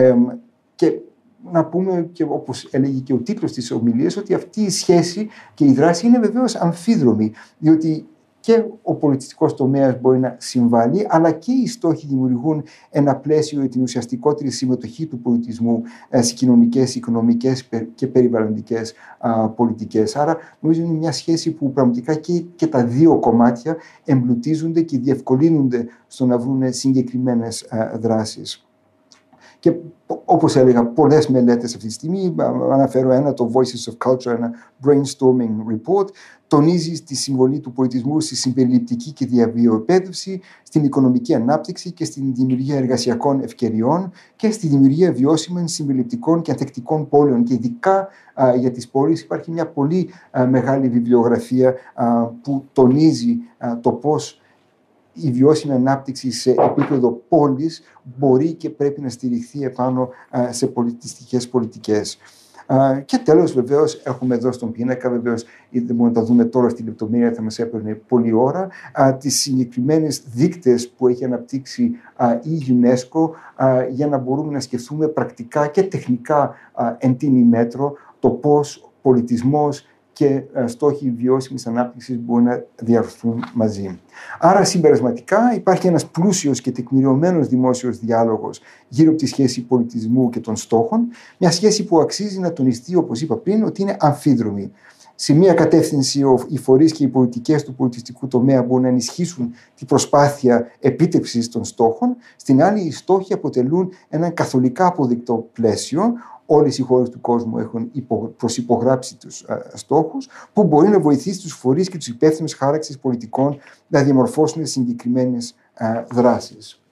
Και να πούμε, και όπως έλεγε και ο τίτλος της ομιλίας, ότι αυτή η σχέση και η δράση είναι βεβαίως αμφίδρομη, διότι και ο πολιτιστικός τομέας μπορεί να συμβάλλει, αλλά και οι στόχοι δημιουργούν ένα πλαίσιο για την ουσιαστικότερη συμμετοχή του πολιτισμού σε κοινωνικές, οικονομικές και περιβαλλοντικές πολιτικές. Άρα, νομίζω είναι μια σχέση που πραγματικά και τα δύο κομμάτια εμπλουτίζονται και διευκολύνονται στο να βρουν συγκεκριμένες δράσεις. Και όπως έλεγα, πολλές μελέτες αυτή τη στιγμή, αναφέρω ένα, το Voices of Culture, ένα brainstorming report, τονίζει τη συμβολή του πολιτισμού στη συμπεριληπτική και διαβίω εκπαίδευση, στην οικονομική ανάπτυξη και στην δημιουργία εργασιακών ευκαιριών και στη δημιουργία βιώσιμων, συμπεριληπτικών και ανθεκτικών πόλεων. Και ειδικά για τις πόλεις υπάρχει μια πολύ μεγάλη βιβλιογραφία που τονίζει το πώς η βιώσιμη ανάπτυξη σε επίπεδο πόλης μπορεί και πρέπει να στηριχθεί επάνω σε πολιτιστικές πολιτικές. Και τέλος, βεβαίως, έχουμε εδώ στον πίνακα, βεβαίως, δεν μπορούμε να τα δούμε τώρα στη λεπτομέρεια, θα μας έπαιρνε πολλή ώρα, τις συγκεκριμένες δείκτες που έχει αναπτύξει η UNESCO για να μπορούμε να σκεφτούμε πρακτικά και τεχνικά εν τίνι μέτρο το πώς πολιτισμός και στόχοι βιώσιμης ανάπτυξης μπορούν να διαρθούν μαζί. Άρα, συμπερασματικά, υπάρχει ένας πλούσιος και τεκμηριωμένος δημόσιος διάλογος γύρω από τη σχέση πολιτισμού και των στόχων, μια σχέση που αξίζει να τονιστεί, όπως είπα πριν, ότι είναι αμφίδρομη. Σε μία κατεύθυνση, οι φορείς και οι πολιτικές του πολιτιστικού τομέα μπορούν να ενισχύσουν την προσπάθεια επίτευξης των στόχων. Στην άλλη, οι στόχοι αποτελούν ένα καθολικά αποδεικτό πλαίσιο. Όλες οι χώρες του κόσμου έχουν προσυπογράψει τους στόχους, που μπορεί να βοηθήσει τους φορείς και τους υπεύθυνους χάραξης πολιτικών να διαμορφώσουν συγκεκριμένες δράσεις.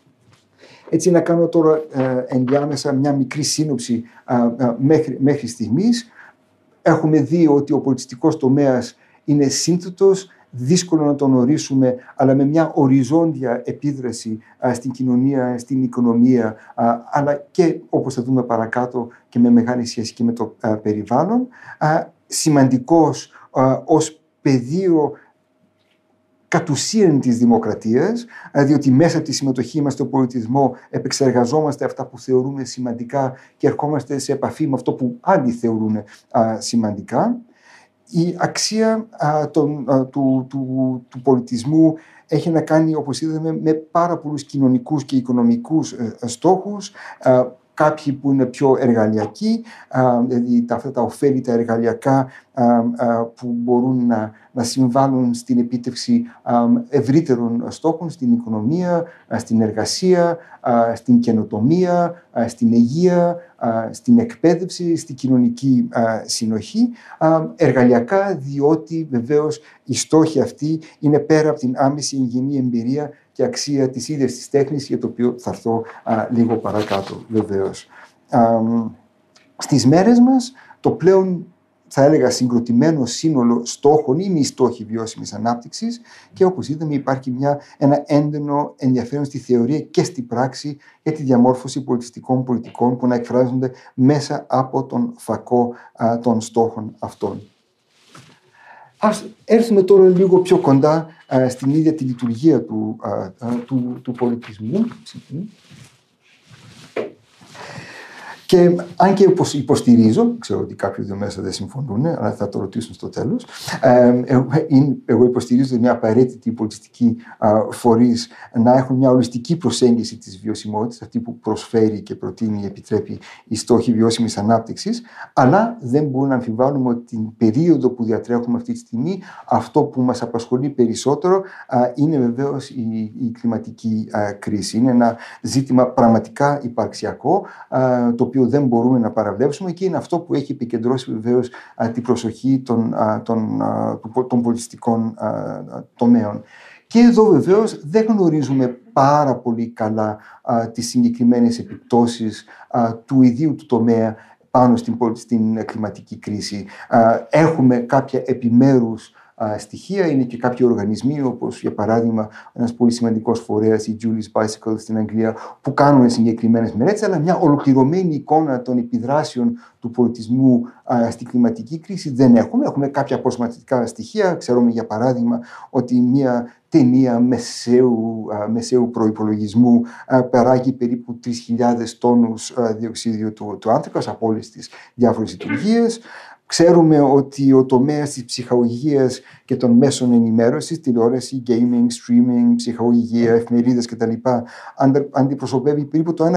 Έτσι, να κάνω τώρα ενδιάμεσα μια μικρή σύνοψη μέχρι στιγμής. Έχουμε δει ότι ο πολιτιστικός τομέας είναι σύνθετος, δύσκολο να τον ορίσουμε, αλλά με μια οριζόντια επίδραση στην κοινωνία, στην οικονομία, αλλά και, όπως θα δούμε παρακάτω, και με μεγάλη σχέση και με το περιβάλλον. Σημαντικός ως πεδίο κατ' ουσίαν της δημοκρατίας, διότι μέσα από τη συμμετοχή μας στον πολιτισμό επεξεργαζόμαστε αυτά που θεωρούμε σημαντικά και ερχόμαστε σε επαφή με αυτό που άλλοι θεωρούν σημαντικά. Η αξία του πολιτισμού έχει να κάνει, όπως είδαμε, με πάρα πολλούς κοινωνικούς και οικονομικούς στόχους, κάποιοι που είναι πιο εργαλειακοί, δηλαδή αυτά τα ωφέλη τα εργαλειακά που μπορούν να συμβάλλουν στην επίτευξη ευρύτερων στόχων στην οικονομία, στην εργασία, στην καινοτομία, στην υγεία, στην εκπαίδευση, στην κοινωνική συνοχή. Εργαλειακά, διότι βεβαίως οι στόχοι αυτοί είναι πέρα από την άμεση εγγενή εμπειρία και αξία της ίδιας της τέχνης, για το οποίο θα έρθω λίγο παρακάτω βεβαίως. Στις μέρες μας, το πλέον, θα έλεγα, συγκροτημένο σύνολο στόχων είναι οι στόχοι βιώσιμης ανάπτυξης και, όπως είδαμε, υπάρχει ένα έντονο ενδιαφέρον στη θεωρία και στη πράξη για τη διαμόρφωση πολιτιστικών πολιτικών που να εκφράζονται μέσα από τον φακό των στόχων αυτών. Ας έρθουμε τώρα λίγο πιο κοντά στην ίδια τη λειτουργία του πολιτισμού. Και αν και υποστηρίζω, ξέρω ότι κάποιοι εδώ μέσα δεν συμφωνούν, αλλά θα το ρωτήσουν στο τέλος, εγώ υποστηρίζω ότι είναι απαραίτητη οι πολιτιστικοί φορείς να έχουν μια ολιστική προσέγγιση της βιωσιμότητας, αυτή που προσφέρει και προτείνει, επιτρέπει οι στόχοι βιώσιμης ανάπτυξης, αλλά δεν μπορούμε να αμφιβάλλουμε ότι την περίοδο που διατρέχουμε αυτή τη στιγμή, αυτό που μας απασχολεί περισσότερο είναι βεβαίως η κλιματική κρίση. Είναι ένα ζήτημα πραγματικά υπαρξιακό, το οποίο δεν μπορούμε να παραβλέψουμε και είναι αυτό που έχει επικεντρώσει βεβαίως την προσοχή των πολιτιστικών τομέων. Και εδώ βεβαίως δεν γνωρίζουμε πάρα πολύ καλά τις συγκεκριμένες επιπτώσεις του ιδίου του τομέα πάνω στην κλιματική κρίση. Έχουμε κάποια επιμέρους στοιχεία, είναι και κάποιοι οργανισμοί, όπως για παράδειγμα ένας πολύ σημαντικός φορέας, η Julie's Bicycle στην Αγγλία, που κάνουν συγκεκριμένες μελέτες, αλλά μια ολοκληρωμένη εικόνα των επιδράσεων του πολιτισμού στην κλιματική κρίση δεν έχουμε. Έχουμε κάποια αποσματικά στοιχεία. Ξέρουμε για παράδειγμα ότι μια ταινία μεσαίου προϋπολογισμού παράγει περίπου 3.000 τόνους διοξίδιου του άνθρακα από όλες τις διάφορες λειτουργίες. Ξέρουμε ότι ο τομέας της ψυχαγωγίας και των μέσων ενημέρωσης, τηλεόραση, gaming, streaming, ψυχαγωγία, εφημερίδες κτλ. Αντιπροσωπεύει περίπου το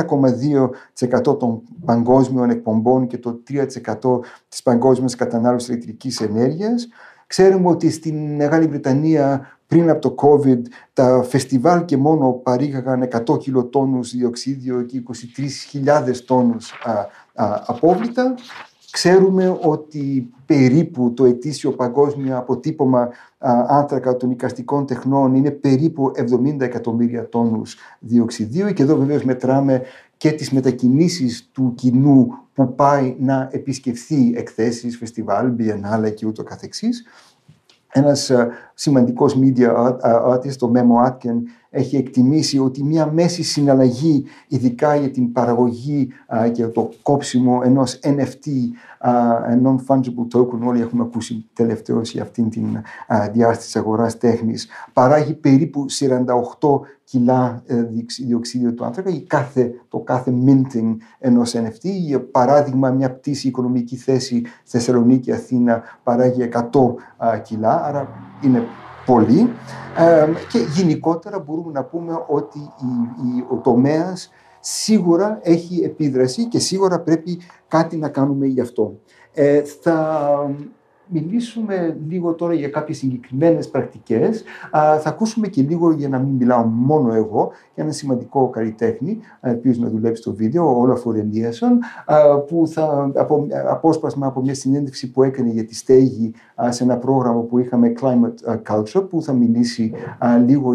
1,2% των παγκόσμιων εκπομπών και το 3% της παγκόσμιας κατανάλωσης ηλεκτρικής ενέργειας. Ξέρουμε ότι στην Μεγάλη Βρετανία πριν από το COVID τα φεστιβάλ και μόνο παρήγαγαν 100 κιλοτόνους διοξίδιο και 23.000 τόνους απόβλητα. Ξέρουμε ότι περίπου το ετήσιο παγκόσμιο αποτύπωμα άνθρακα των εικαστικών τεχνών είναι περίπου 70 εκατομμύρια τόνους διοξιδίου και εδώ βεβαίως μετράμε και τις μετακινήσεις του κοινού που πάει να επισκεφθεί εκθέσεις, φεστιβάλ, μπιενάλε και ούτω καθεξής. Ένας σημαντικός media artist, το Memo Atkin, έχει εκτιμήσει ότι μια μέση συναλλαγή, ειδικά για την παραγωγή και το κόψιμο ενός NFT, non-fungible token, όλοι έχουμε ακούσει τελευταίως για αυτήν την διάσταση αγοράς τέχνης, παράγει περίπου 48 κιλά διοξίδιο του άνθρακα για το κάθε minting ενός NFT. Για παράδειγμα, μια πτήση οικονομική θέση Θεσσαλονίκη Αθήνα παράγει 100 κιλά, άρα είναι πολύ. Και γενικότερα μπορούμε να πούμε ότι ο τομέας σίγουρα έχει επίδραση και σίγουρα πρέπει κάτι να κάνουμε γι' αυτό. Θα μιλήσουμε λίγο τώρα για κάποιες συγκεκριμένες πρακτικές. Θα ακούσουμε και λίγο, για να μην μιλάω μόνο εγώ, για ένα σημαντικό καλλιτέχνη, οποίος να δουλέψει στο βίντεο, ο Όλαφορ Ελίασον, που θα απόσπασμα από μια συνέντευξη που έκανε για τη στέγη σε ένα πρόγραμμα που είχαμε Climate Culture, που θα μιλήσει λίγο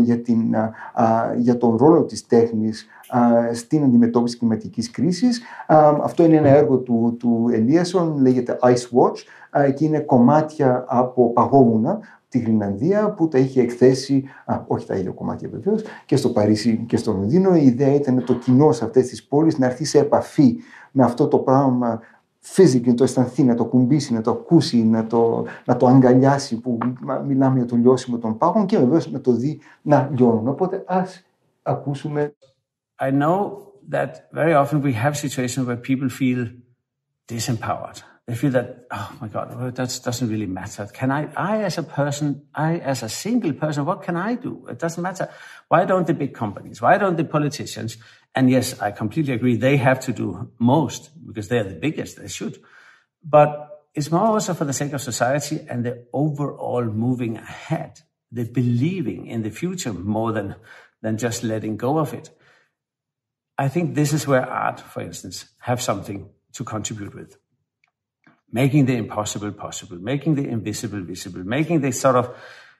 για τον ρόλο της τέχνης στην αντιμετώπιση κλιματικής κρίσης. Αυτό είναι ένα έργο του Ελίασον, λέγεται Ice Watch και είναι κομμάτια από παγόβουνα τη Γρινλανδία που τα είχε εκθέσει, όχι τα ίδια κομμάτια βεβαίως, και στο Παρίσι και στο Λονδίνο. Η ιδέα ήταν το κοινό σε αυτές τις πόλεις να έρθει σε επαφή με αυτό το πράγμα physically, να το αισθανθεί, να το κουμπίσει, να το ακούσει, να το αγκαλιάσει, που μιλάμε για το λιώσιμο των πάγων, και βεβαίως να το δει να λιώνουν. Οπότε ας ακούσουμε. I know that very often we have situations where people feel disempowered. They feel that, oh my God, that doesn't really matter. Can I as a person, as a single person, what can I do? It doesn't matter. Why don't the big companies? Why don't the politicians? And yes, I completely agree. They have to do most because they are the biggest. They should. But it's more also for the sake of society and the overall moving ahead, the believing in the future more than just letting go of it. I think this is where art, for instance, have something to contribute with. Making the impossible possible, making the invisible visible, making the sort of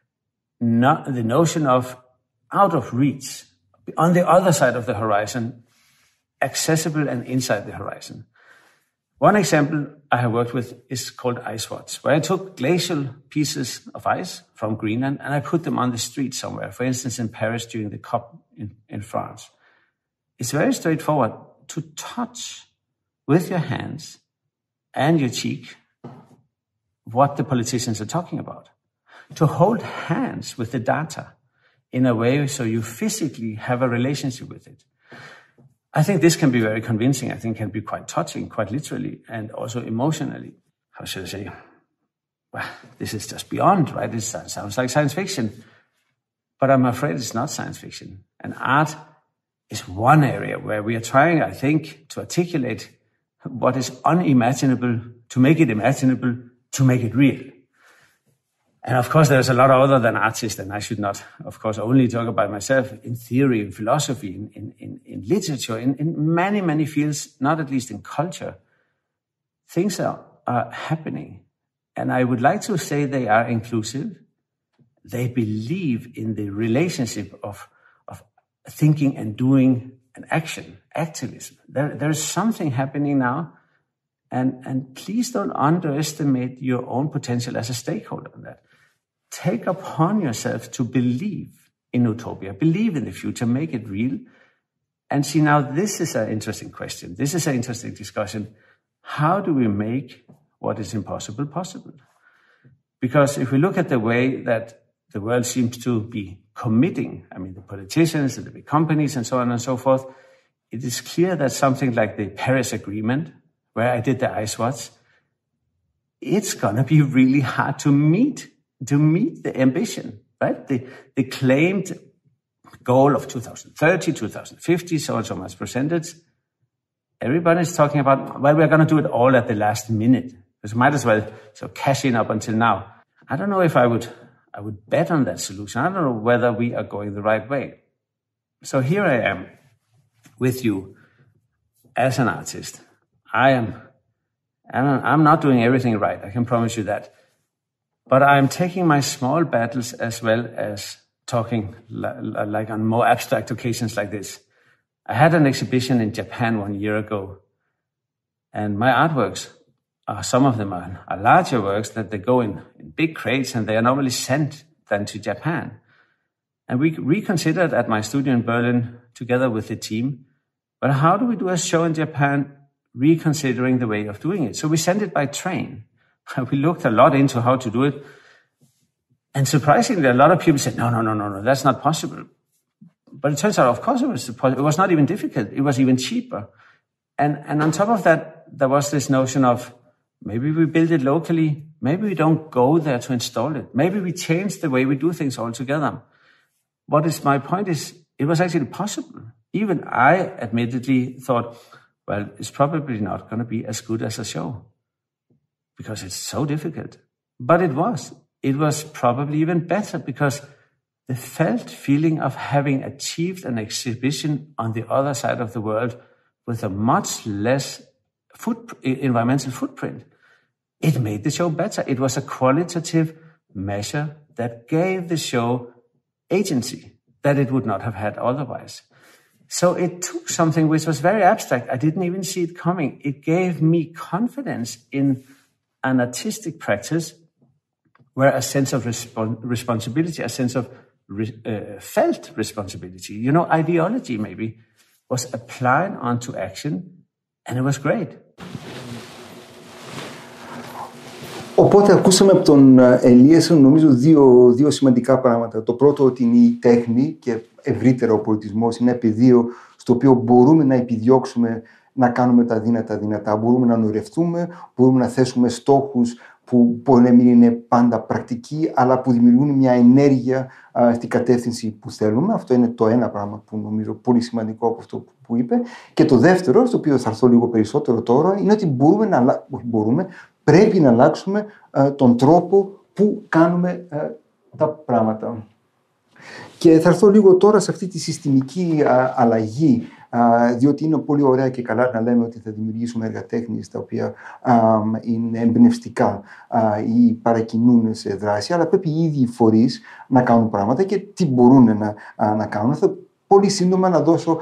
the notion of out of reach, on the other side of the horizon, accessible and inside the horizon. One example I have worked with is called Ice Watch, where I took glacial pieces of ice from Greenland and I put them on the street somewhere, for instance in Paris during the COP in France. It's very straightforward to touch with your hands and your cheek what the politicians are talking about. To hold hands with the data in a way so you physically have a relationship with it. I think this can be very convincing. I think can be quite touching, quite literally, and also emotionally. How should I say? Well, this is just beyond, right? It sounds like science fiction. But I'm afraid it's not science fiction. And art is one area where we are trying, I think, to articulate what is unimaginable, to make it imaginable, to make it real. And of course, there's a lot other than artists, and I should not, of course, only talk about myself. In theory, in philosophy, in literature, in many, many fields, not at least in culture, things are happening. And I would like to say they are inclusive. They believe in the relationship of thinking and doing and action, activism. There is something happening now. And please don't underestimate your own potential as a stakeholder in that. Take upon yourself to believe in utopia, believe in the future, make it real. And see, now this is an interesting question. This is an interesting discussion. How do we make what is impossible possible? Because if we look at the way that the world seems to be committing, I mean, the politicians and the big companies and so on and so forth, it is clear that something like the Paris Agreement, where I did the Ice Watch, it's going to be really hard to meet the ambition, right? The claimed goal of 2030, 2050, so and so much percentage. Everybody's talking about, well, we're going to do it all at the last minute. Because might as well cash in up until now. I don't know if I would bet on that solution. I don't know whether we are going the right way. So here I am with you as an artist. I'm not doing everything right. I can promise you that. But I'm taking my small battles as well as talking like on more abstract occasions like this. I had an exhibition in Japan 1 year ago, and my artworks, some of them are larger works that they go in big crates, and they are normally sent then to Japan. And we reconsidered at my studio in Berlin together with the team, but how do we do a show in Japan reconsidering the way of doing it? So we sent it by train. We looked a lot into how to do it. And surprisingly, a lot of people said, no, that's not possible. But it turns out, of course, it was possible. It was not even difficult. It was even cheaper. And on top of that, there was this notion of maybe we build it locally. Maybe we don't go there to install it. Maybe we change the way we do things altogether. My point is, it was actually possible. Even I admittedly thought, well, it's probably not going to be as good as a show because it's so difficult. But it was. It was probably even better because the felt feeling of having achieved an exhibition on the other side of the world with a much less environmental footprint, it made the show better. It was a qualitative measure that gave the show agency that it would not have had otherwise. So it took something which was very abstract. I didn't even see it coming. It gave me confidence in an artistic practice where a sense of responsibility, a sense of felt responsibility, ideology maybe, was applied onto action, and it was great. Οπότε ακούσαμε από τον Ελίεσον νομίζω δύο σημαντικά πράγματα. Το πρώτο, ότι είναι η τέχνη και ευρύτερα ο πολιτισμός είναι ένα πεδίο στο οποίο μπορούμε να επιδιώξουμε να κάνουμε τα δυνατά. Μπορούμε να ονειρευτούμε, μπορούμε να θέσουμε στόχους που μπορεί να μην είναι πάντα πρακτικοί, αλλά που δημιουργούν μια ενέργεια στην κατεύθυνση που θέλουμε. Αυτό είναι το ένα πράγμα που νομίζω πολύ σημαντικό από αυτό που είπε. Και το δεύτερο, στο οποίο θα έρθω λίγο περισσότερο τώρα, είναι ότι πρέπει να αλλάξουμε τον τρόπο που κάνουμε τα πράγματα. Και θα έρθω λίγο τώρα σε αυτή τη συστημική αλλαγή, διότι είναι πολύ ωραία και καλά να λέμε ότι θα δημιουργήσουμε έργα τέχνης τα οποία είναι εμπνευστικά ή παρακινούν σε δράση, αλλά πρέπει οι ίδιοι οι φορείς να κάνουν πράγματα και τι μπορούν να κάνουν. Θα πολύ σύντομα να δώσω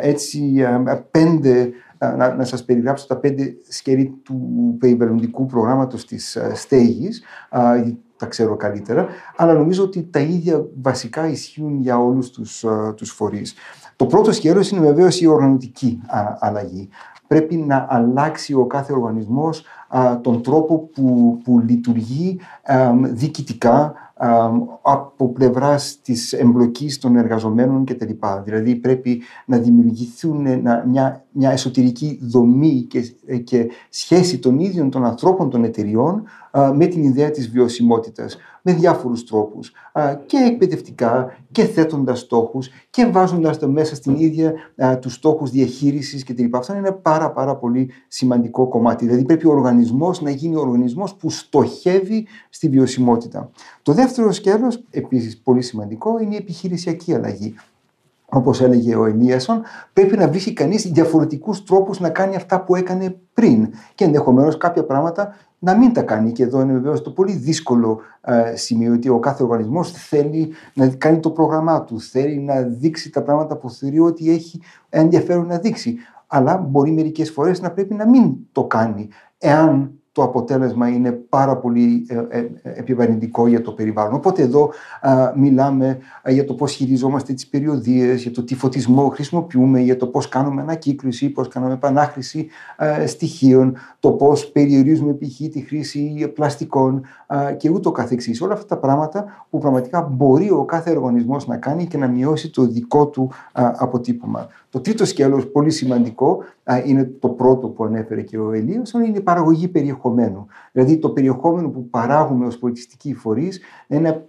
να σας περιγράψω τα 5 σκέλη του περιβαλλοντικού προγράμματος της στέγης. Τα ξέρω καλύτερα, αλλά νομίζω ότι τα ίδια βασικά ισχύουν για όλους τους φορείς. Το πρώτο σκέλος είναι βεβαίως η οργανωτική αλλαγή. Πρέπει να αλλάξει ο κάθε οργανισμός τον τρόπο που λειτουργεί διοικητικά, από πλευράς της εμπλοκής των εργαζομένων κτλ. Δηλαδή πρέπει να δημιουργηθούν μια εσωτερική δομή και σχέση των ίδιων των ανθρώπων των εταιριών με την ιδέα της βιωσιμότητας, με διάφορους τρόπους, και εκπαιδευτικά και θέτοντας στόχους και βάζοντας το μέσα στην ίδια τους στόχους διαχείρισης κτλ. Αυτό είναι πάρα πολύ σημαντικό κομμάτι. Δηλαδή πρέπει ο οργανισμός να γίνει ο οργανισμός που στοχεύει στη βιωσιμότητα. Το δεύτερο σκέλος, επίσης πολύ σημαντικό, είναι η επιχειρησιακή αλλαγή. Όπως έλεγε ο Ελίασον, πρέπει να βρίσκει κανείς διαφορετικούς τρόπους να κάνει αυτά που έκανε πριν και ενδεχομένως κάποια πράγματα να μην τα κάνει. Και εδώ είναι βεβαίως το πολύ δύσκολο σημείο, ότι ο κάθε οργανισμός θέλει να κάνει το πρόγραμμά του, θέλει να δείξει τα πράγματα που θεωρεί ότι έχει ενδιαφέρον να δείξει. Αλλά μπορεί μερικές φορές να πρέπει να μην το κάνει, εάν το αποτέλεσμα είναι πάρα πολύ επιβαρυντικό για το περιβάλλον. Οπότε εδώ μιλάμε για το πώς χειριζόμαστε τις περιοδίες, για το τι φωτισμό χρησιμοποιούμε, για το πώς κάνουμε ανακύκλωση, πώς κάνουμε επανάχρηση στοιχείων, το πώς περιορίζουμε π.χ. τη χρήση πλαστικών και ούτω καθεξής. Όλα αυτά τα πράγματα που πραγματικά μπορεί ο κάθε οργανισμός να κάνει και να μειώσει το δικό του αποτύπωμα. Το τρίτο σκέλος, πολύ σημαντικό, είναι το πρώτο που ανέφερε και ο Ελίασον, είναι η παραγωγή περιεχομένου. Δηλαδή το περιεχόμενο που παράγουμε ως πολιτιστικοί φορείς είναι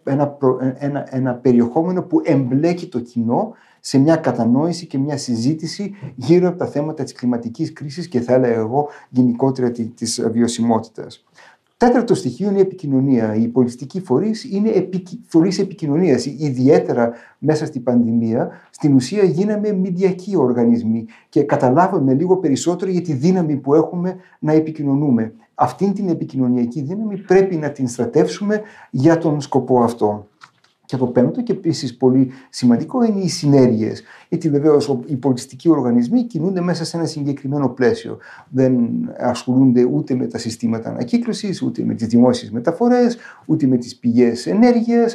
ένα περιεχόμενο που εμπλέκει το κοινό σε μια κατανόηση και μια συζήτηση γύρω από τα θέματα της κλιματικής κρίσης και θα έλεγα εγώ γενικότερα της βιωσιμότητας. Τέταρτο στοιχείο είναι η επικοινωνία. Οι πολιτιστικοί φορείς είναι φορείς επικοινωνίας. Ιδιαίτερα μέσα στην πανδημία, στην ουσία γίναμε μηντιακοί οργανισμοί και καταλάβαμε λίγο περισσότερο για τη δύναμη που έχουμε να επικοινωνούμε. Αυτήν την επικοινωνιακή δύναμη πρέπει να την στρατεύσουμε για τον σκοπό αυτό. Και το πέμπτο και επίσης πολύ σημαντικό είναι οι συνέργειες. Γιατί βεβαίως οι πολιτιστικοί οργανισμοί κινούνται μέσα σε ένα συγκεκριμένο πλαίσιο. Δεν ασχολούνται ούτε με τα συστήματα ανακύκλωσης, ούτε με τις δημόσιες μεταφορές, ούτε με τις πηγές ενέργειας,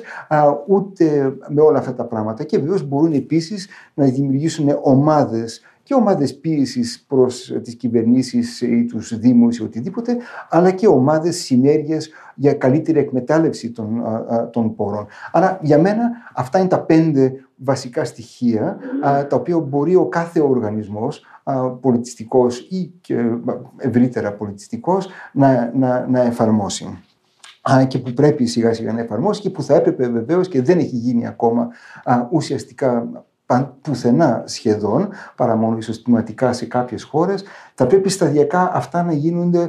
ούτε με όλα αυτά τα πράγματα. Και βεβαίως μπορούν επίσης να δημιουργήσουν ομάδες και ομάδες πίεσης προς τις κυβερνήσεις ή τους δήμους ή οτιδήποτε, αλλά και ομάδες συνέργειας για καλύτερη εκμετάλλευση των πόρων. Άρα για μένα αυτά είναι τα 5 βασικά στοιχεία τα οποία μπορεί ο κάθε οργανισμός πολιτιστικός ή και ευρύτερα πολιτιστικός να εφαρμόσει. Και που πρέπει σιγά σιγά να εφαρμόσει και που θα έπρεπε βεβαίως και δεν έχει γίνει ακόμα ουσιαστικά πουθενά σχεδόν, παρά μόνο ισοστηματικά σε κάποιες χώρες, θα πρέπει σταδιακά αυτά να γίνονται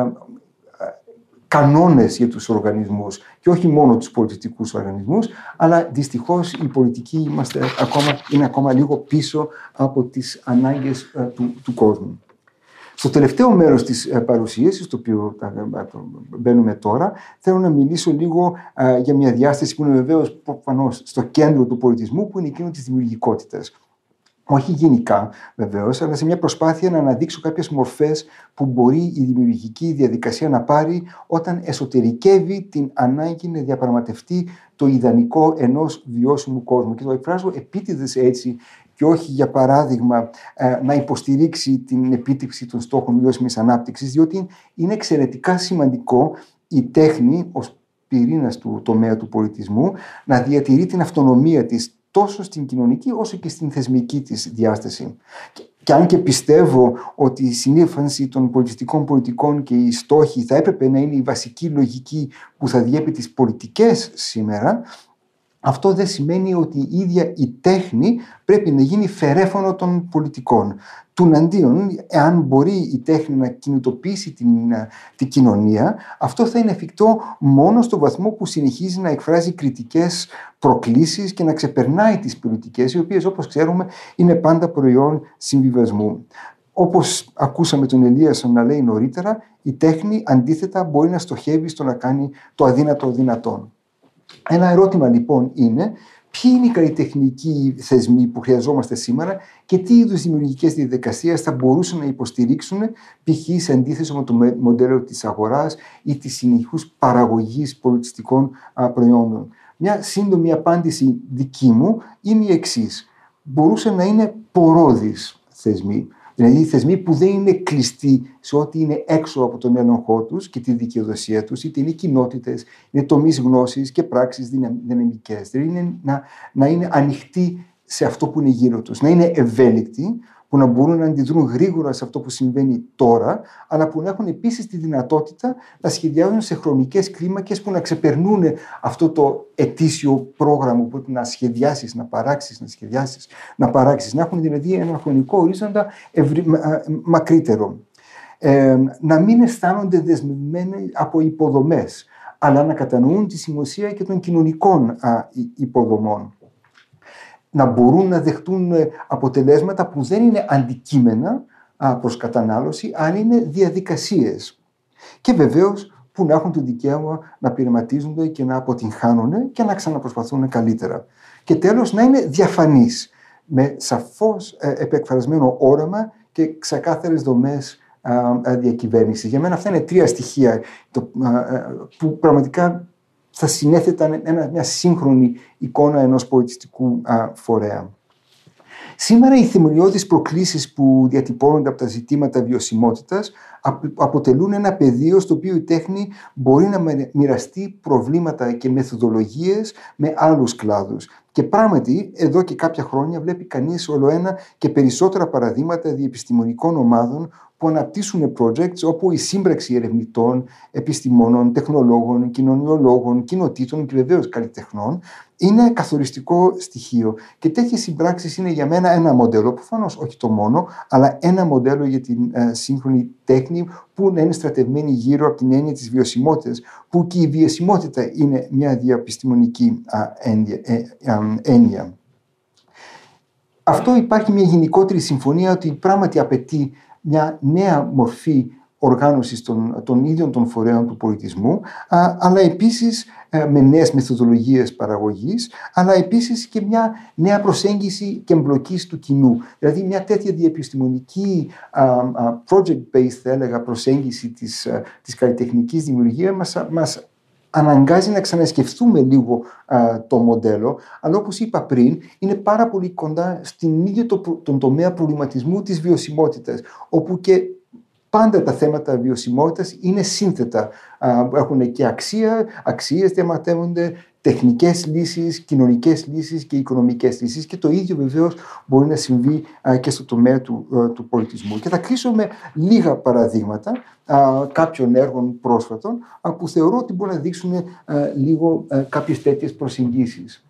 κανόνες για τους οργανισμούς και όχι μόνο τους πολιτιστικούς οργανισμούς, αλλά δυστυχώς οι πολιτικοί είναι ακόμα λίγο πίσω από τις ανάγκες του κόσμου. Στο τελευταίο μέρος της παρουσίασης, στο οποίο μπαίνουμε τώρα, θέλω να μιλήσω λίγο για μια διάσταση που είναι βεβαίως προφανώς στο κέντρο του πολιτισμού, που είναι εκείνο της δημιουργικότητας. Όχι γενικά βεβαίως, αλλά σε μια προσπάθεια να αναδείξω κάποιες μορφές που μπορεί η δημιουργική διαδικασία να πάρει όταν εσωτερικεύει την ανάγκη να διαπραγματευτεί το ιδανικό ενός βιώσιμου κόσμου. Και το εκφράζω επίτηδες έτσι, και όχι για παράδειγμα να υποστηρίξει την επίτευξη των στόχων βιώσιμης ανάπτυξης, διότι είναι εξαιρετικά σημαντικό η τέχνη ως πυρήνας του τομέα του πολιτισμού να διατηρεί την αυτονομία της τόσο στην κοινωνική όσο και στην θεσμική της διάσταση. Και αν και πιστεύω ότι η συνήφανση των πολιτιστικών πολιτικών και οι στόχοι θα έπρεπε να είναι η βασική λογική που θα διέπει τις πολιτικές σήμερα, αυτό δεν σημαίνει ότι η ίδια η τέχνη πρέπει να γίνει φερέφωνο των πολιτικών. Τουναντίον, εάν μπορεί η τέχνη να κινητοποιήσει την κοινωνία, αυτό θα είναι εφικτό μόνο στο βαθμό που συνεχίζει να εκφράζει κριτικές προκλήσεις και να ξεπερνάει τις πολιτικές, οι οποίες, όπως ξέρουμε, είναι πάντα προϊόν συμβιβασμού. Όπως ακούσαμε τον Ελίασον να λέει νωρίτερα, η τέχνη αντίθετα μπορεί να στοχεύει στο να κάνει το αδύνατο δυνατόν. Ένα ερώτημα λοιπόν είναι ποιοι είναι οι καλλιτεχνικοί θεσμοί που χρειαζόμαστε σήμερα και τι είδους δημιουργικές διαδικασίες θα μπορούσαν να υποστηρίξουν π.χ. σε αντίθεση με το μοντέλο της αγοράς ή της συνεχούς παραγωγής πολιτιστικών προϊόντων. Μια σύντομη απάντηση δική μου είναι η εξής. Μπορούσαν να είναι πορώδεις θεσμοί. Δηλαδή θεσμοί που δεν είναι κλειστοί σε ό,τι είναι έξω από τον έλεγχό τους και τη δικαιοδοσία τους, είτε είναι κοινότητες, είναι τομείς γνώσης και πράξεις δυναμικές. Δηλαδή είναι να είναι ανοιχτοί σε αυτό που είναι γύρω τους, να είναι ευέλικτοι, που να μπορούν να αντιδρούν γρήγορα σε αυτό που συμβαίνει τώρα, αλλά που να έχουν επίσης τη δυνατότητα να σχεδιάζουν σε χρονικές κλίμακες που να ξεπερνούν αυτό το ετήσιο πρόγραμμα που πρέπει να σχεδιάσεις, να παράξεις, να σχεδιάσεις, να παράξεις. Να έχουν δηλαδή ένα χρονικό ορίζοντα μακρύτερο. Να μην αισθάνονται δεσμευμένοι από υποδομές, αλλά να κατανοούν τη σημασία και των κοινωνικών υποδομών. Να μπορούν να δεχτούν αποτελέσματα που δεν είναι αντικείμενα προς κατανάλωση, αλλά είναι διαδικασίες. Και βεβαίως που να έχουν το δικαίωμα να πειραματίζονται και να αποτυγχάνουν και να ξαναπροσπαθούν καλύτερα. Και τέλος, να είναι διαφανείς, με σαφώς επεκφρασμένο όραμα και ξεκάθαρες δομές διακυβέρνησης. Για μένα αυτά είναι 3 στοιχεία που πραγματικά θα συνέθεταν μια σύγχρονη εικόνα ενός πολιτιστικού φορέα. Σήμερα οι θεμελιώδεις προκλήσεις που διατυπώνονται από τα ζητήματα βιωσιμότητας αποτελούν ένα πεδίο στο οποίο η τέχνη μπορεί να μοιραστεί προβλήματα και μεθοδολογίες με άλλους κλάδους. Και πράγματι, εδώ και κάποια χρόνια βλέπει κανείς ολοένα και περισσότερα παραδείγματα διεπιστημονικών ομάδων που αναπτύσσουν projects όπου η σύμπραξη ερευνητών, επιστημόνων, τεχνολόγων, κοινωνιολόγων, κοινοτήτων και βεβαίως καλλιτεχνών είναι καθοριστικό στοιχείο. Και τέτοιες συμπράξεις είναι για μένα ένα μοντέλο, προφανώς όχι το μόνο, αλλά ένα μοντέλο για την σύγχρονη τέχνη που να είναι στρατευμένη γύρω από την έννοια της βιωσιμότητας, που και η βιωσιμότητα είναι μια διαπιστημονική έννοια. Αυτό υπάρχει μια γενικότερη συμφωνία ότι πράγματι απαιτεί μια νέα μορφή οργάνωσης των ίδιων των φορέων του πολιτισμού, αλλά επίσης με νέες μεθοδολογίες παραγωγής, αλλά επίσης και μια νέα προσέγγιση και εμπλοκής του κοινού. Δηλαδή μια τέτοια διεπιστημονική project-based, θα έλεγα, προσέγγιση της καλλιτεχνικής δημιουργίας μας αναγκάζει να ξανασκεφτούμε λίγο το μοντέλο, αλλά όπως είπα πριν, είναι πάρα πολύ κοντά στην ίδια τον τομέα προβληματισμού της βιωσιμότητας, όπου και πάντα τα θέματα βιωσιμότητας είναι σύνθετα. Έχουν και αξίες διαματεύονται, τεχνικές λύσεις, κοινωνικές λύσεις και οικονομικές λύσεις, και το ίδιο βεβαίως μπορεί να συμβεί και στο τομέα του πολιτισμού. Και θα κλείσω με λίγα παραδείγματα κάποιων έργων πρόσφατων που θεωρώ ότι μπορούν να δείξουν λίγο κάποιες τέτοιες προσεγγίσεις.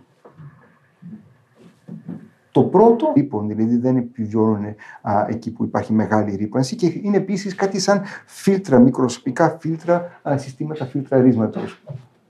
Το πρώτο, λοιπόν, δηλαδή δεν επιβιώνουν εκεί που υπάρχει μεγάλη ρύπανση, και είναι επίσης κάτι σαν φίλτρα, μικροσκοπικά φίλτρα, συστήματα φιλτραρίσματος.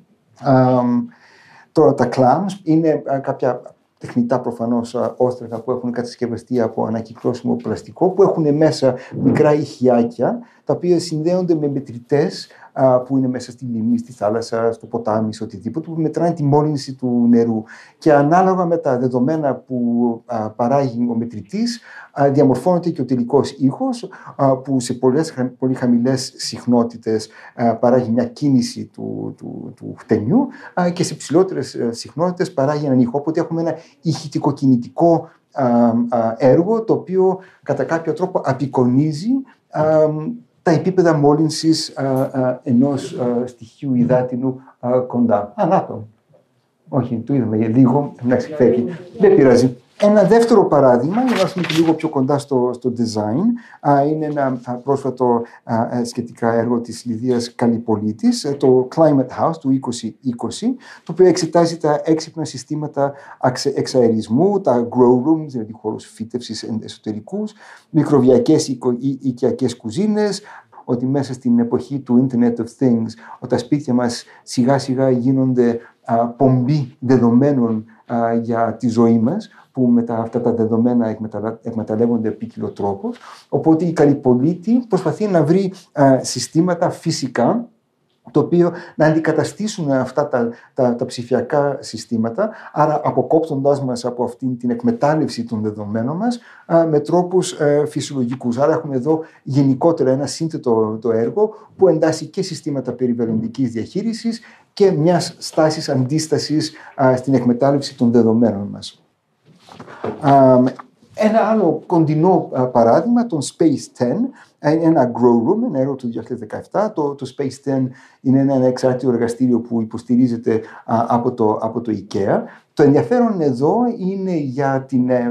Τώρα τα clams είναι κάποια τεχνητά προφανώς όστραγα που έχουν κατασκευαστεί από ανακυκλώσιμο πλαστικό, που έχουν μέσα μικρά ηχιάκια, τα οποία συνδέονται με μετρητές που είναι μέσα στη λίμνη, στη θάλασσα, στο ποτάμι, σε οτιδήποτε, που μετράνε τη μόλυνση του νερού. Και ανάλογα με τα δεδομένα που παράγει ο μετρητής, διαμορφώνεται και ο τελικός ήχος, που σε πολύ χαμηλές συχνότητες παράγει μια κίνηση του χτενιού, και σε ψηλότερες συχνότητες παράγει έναν ήχο. Οπότε έχουμε ένα ηχητικοκινητικό έργο, το οποίο κατά κάποιο τρόπο απεικονίζει τα επίπεδα μόλυνσης ενός στοιχείου υδάτινου κοντά. Ανάτο. Όχι, το είδαμε για λίγο. Εντάξει, φεύγει. Δεν πειράζει. Ένα δεύτερο παράδειγμα, για να έρθουμε και λίγο πιο κοντά στο design, είναι ένα πρόσφατο σχετικά έργο της Λιδίας Καλυπολίτης, το Climate House του 2020, το οποίο εξετάζει τα έξυπνα συστήματα εξαερισμού, τα grow rooms, δηλαδή χώρους φύτευσης εσωτερικούς, μικροβιακές οικιακές κουζίνες, ότι μέσα στην εποχή του Internet of Things, όταν τα σπίτια μας σιγά σιγά γίνονται πομπή δεδομένων για τη ζωή μας, που μετά αυτά τα δεδομένα εκμεταλλεύονται ποικιλό τρόπος. Οπότε η Καλυπολίτη προσπαθεί να βρει συστήματα φυσικά, το οποίο να αντικαταστήσουν αυτά τα ψηφιακά συστήματα, άρα αποκόπτοντάς μας από αυτήν την εκμετάλλευση των δεδομένων μας με τρόπους φυσιολογικούς. Άρα έχουμε εδώ γενικότερα ένα σύνθετο έργο που εντάσσει και συστήματα περιβαλλοντικής διαχείρισης και μιας στάσης αντίστασης στην εκμετάλλευση των δεδομένων μας. Ένα άλλο κοντινό παράδειγμα, τον Space 10, ένα grow room, ένα έργο του 2017. Το Space 10 είναι ένα ανεξάρτητο εργαστήριο που υποστηρίζεται από το IKEA. Το ενδιαφέρον εδώ είναι για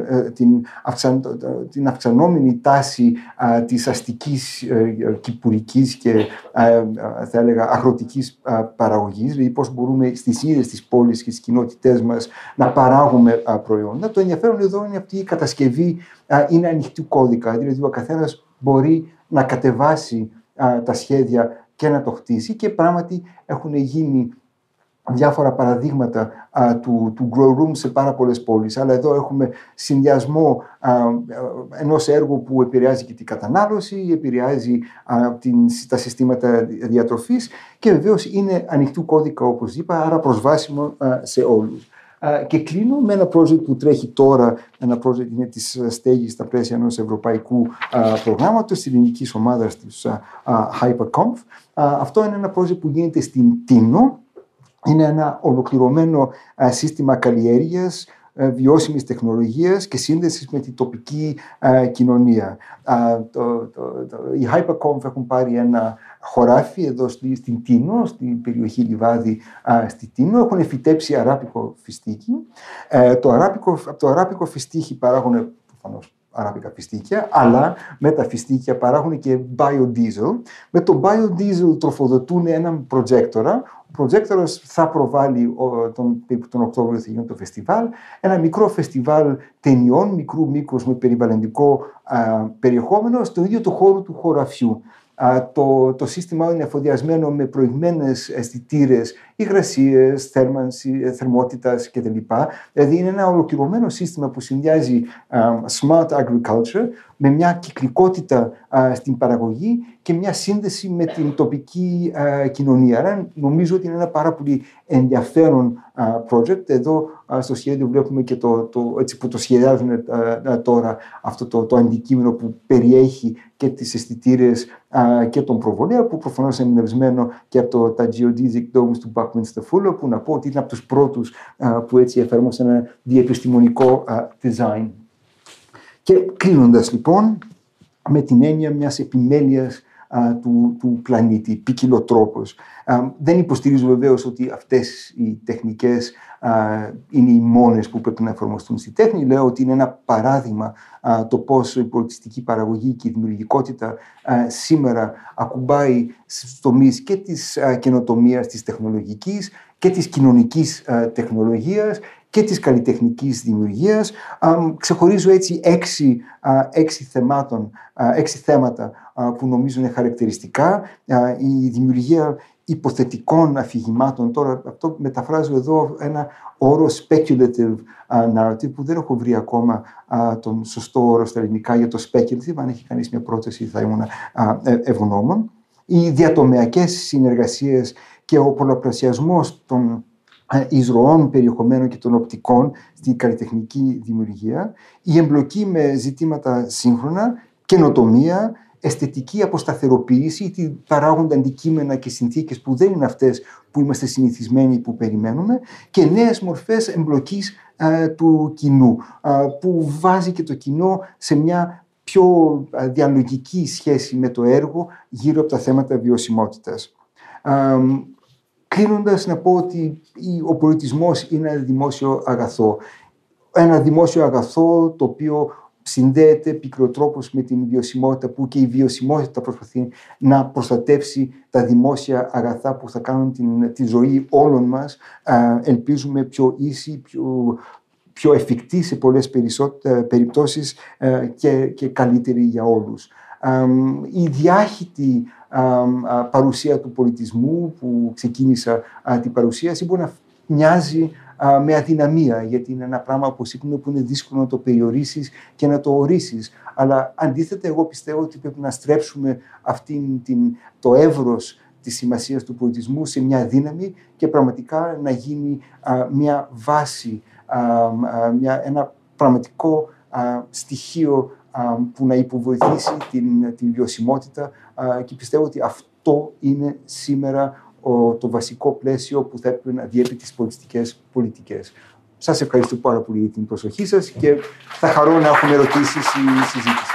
την αυξανόμενη τάση της αστικής, κυπουρικής και θα έλεγα αγροτικής παραγωγής, δηλαδή πώς μπορούμε στις ίδιες τις πόλεις και στις κοινότητές μας να παράγουμε προϊόντα. Το ενδιαφέρον εδώ είναι αυτή η κατασκευή είναι ανοιχτού κώδικα, δηλαδή ο καθένας μπορεί να κατεβάσει τα σχέδια και να το χτίσει, και πράγματι έχουν γίνει διάφορα παραδείγματα του grow room σε πάρα πολλές πόλεις. Αλλά εδώ έχουμε συνδυασμό ενός έργου που επηρεάζει και την κατανάλωση, επηρεάζει τα συστήματα διατροφής, και βεβαίως είναι ανοιχτού κώδικα, όπως είπα, άρα προσβάσιμο σε όλους. Και κλείνω με ένα project που τρέχει τώρα. Ένα project είναι της στέγης στα πλαίσια ενός ευρωπαϊκού προγράμματος της ελληνικής ομάδας της HyperConf. Αυτό είναι ένα project που γίνεται στην Τίνο. Είναι ένα ολοκληρωμένο σύστημα καλλιέργειας, βιώσιμης τεχνολογίας και σύνδεσης με την τοπική κοινωνία. Οι HyperConf έχουν πάρει ένα χωράφι εδώ στην Τίνο, στην περιοχή Λιβάδι στη Τίνο. Έχουν φυτέψει αράπικο φιστίκι. Από το αράπικο φιστίκι παράγουν προφανώς αράπικα φιστίκια, αλλά με τα φιστίκια παράγουν και biodiesel. Με το biodiesel τροφοδοτούν έναν προτζέκτορα. Ο προτζέκτορας θα προβάλλει τον Οκτώβριο θα γίνει το φεστιβάλ. Ένα μικρό φεστιβάλ ταινιών, μικρού μήκους με περιβαλλοντικό περιεχόμενο, στον ίδιο το χώρο του χωραφιού. Το σύστημα είναι εφοδιασμένο με προηγμένες αισθητήρες, υγρασίες, θερμότητας κτλ. Δηλαδή είναι ένα ολοκληρωμένο σύστημα που συνδυάζει smart agriculture με μια κυκλικότητα στην παραγωγή και μια σύνδεση με την τοπική κοινωνία. Άρα νομίζω ότι είναι ένα πάρα πολύ ενδιαφέρον project. Εδώ στο σχέδιο βλέπουμε και έτσι που το σχεδιάζουν τώρα αυτό το αντικείμενο που περιέχει και τις αισθητήρες και τον προβολέα, που προφανώς είναι εμπνευσμένο και από τα geodesic domes του Buckminster Fuller, που να πω ότι είναι από τους πρώτους που έτσι εφαρμόσαν ένα διεπιστημονικό design. Και κλείνοντας λοιπόν με την έννοια μιας επιμέλειας του πλανήτη, ποικιλοτρόπος. Δεν υποστηρίζω βεβαίως ότι αυτές οι τεχνικές είναι οι μόνες που πρέπει να εφαρμοστούν στη τέχνη. Λέω ότι είναι ένα παράδειγμα το πώς η πολιτιστική παραγωγή και η δημιουργικότητα σήμερα ακουμπάει στους τομείς και της καινοτομίας, της τεχνολογικής και της κοινωνικής τεχνολογίας και της καλλιτεχνικής δημιουργίας. Ξεχωρίζω έτσι έξι θέματα που νομίζω είναι χαρακτηριστικά. Η δημιουργία υποθετικών αφηγημάτων. Τώρα αυτό μεταφράζω εδώ ένα όρο speculative narrative που δεν έχω βρει ακόμα τον σωστό όρο στα ελληνικά για το speculative. Αν έχει κανείς μια πρόταση θα ήμουν ευγνώμων. Οι διατομεακές συνεργασίες και ο πολλαπλασιασμός των εισρωών περιεχομένων και των οπτικών στην καλλιτεχνική δημιουργία, η εμπλοκή με ζητήματα σύγχρονα, καινοτομία, αισθητική αποσταθεροποίηση, ότι παράγονται αντικείμενα και συνθήκες που δεν είναι αυτές που είμαστε συνηθισμένοι που περιμένουμε, και νέες μορφές εμπλοκής του κοινού, που βάζει και το κοινό σε μια πιο διαλογική σχέση με το έργο γύρω από τα θέματα βιωσιμότητας. Κλείνοντας, να πω ότι ο πολιτισμός είναι ένα δημόσιο αγαθό. Ένα δημόσιο αγαθό το οποίο συνδέεται πικροτρόπως με την βιωσιμότητα, που και η βιωσιμότητα προσπαθεί να προστατεύσει τα δημόσια αγαθά που θα κάνουν τη ζωή όλων μας, ελπίζουμε πιο ίση, πιο εφικτή σε πολλές περιπτώσεις και καλύτερη για όλους. Η διάχυτη παρουσία του πολιτισμού που ξεκίνησα την παρουσίαση μπορεί να μοιάζει με αδυναμία, γιατί είναι ένα πράγμα, όπως είπαμε, που είναι δύσκολο να το περιορίσεις και να το ορίσεις. Αλλά αντίθετα, εγώ πιστεύω ότι πρέπει να στρέψουμε το εύρος της σημασίας του πολιτισμού σε μια δύναμη και πραγματικά να γίνει μια βάση, ένα πραγματικό στοιχείο που να υποβοηθήσει την βιωσιμότητα, και πιστεύω ότι αυτό είναι σήμερα το βασικό πλαίσιο που θα έπρεπε να διέπει τις πολιτιστικές πολιτικές. Σας ευχαριστώ πάρα πολύ για την προσοχή σας και θα χαρώ να έχουμε ερωτήσεις ή συζήτηση.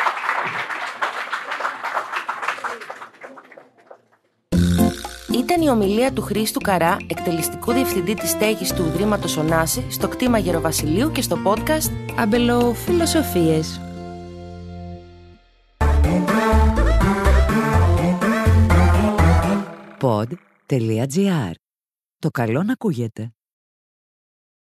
Ήταν η ομιλία του Χρήστου Καρά, εκτελεστικού διευθυντή της στέγης του Ιδρύματος Ωνάση, στο κτήμα Γεροβασιλείου και στο podcast Αμπελοφιλοσοφίες. Pod.gr. Το καλό να ακούγεται.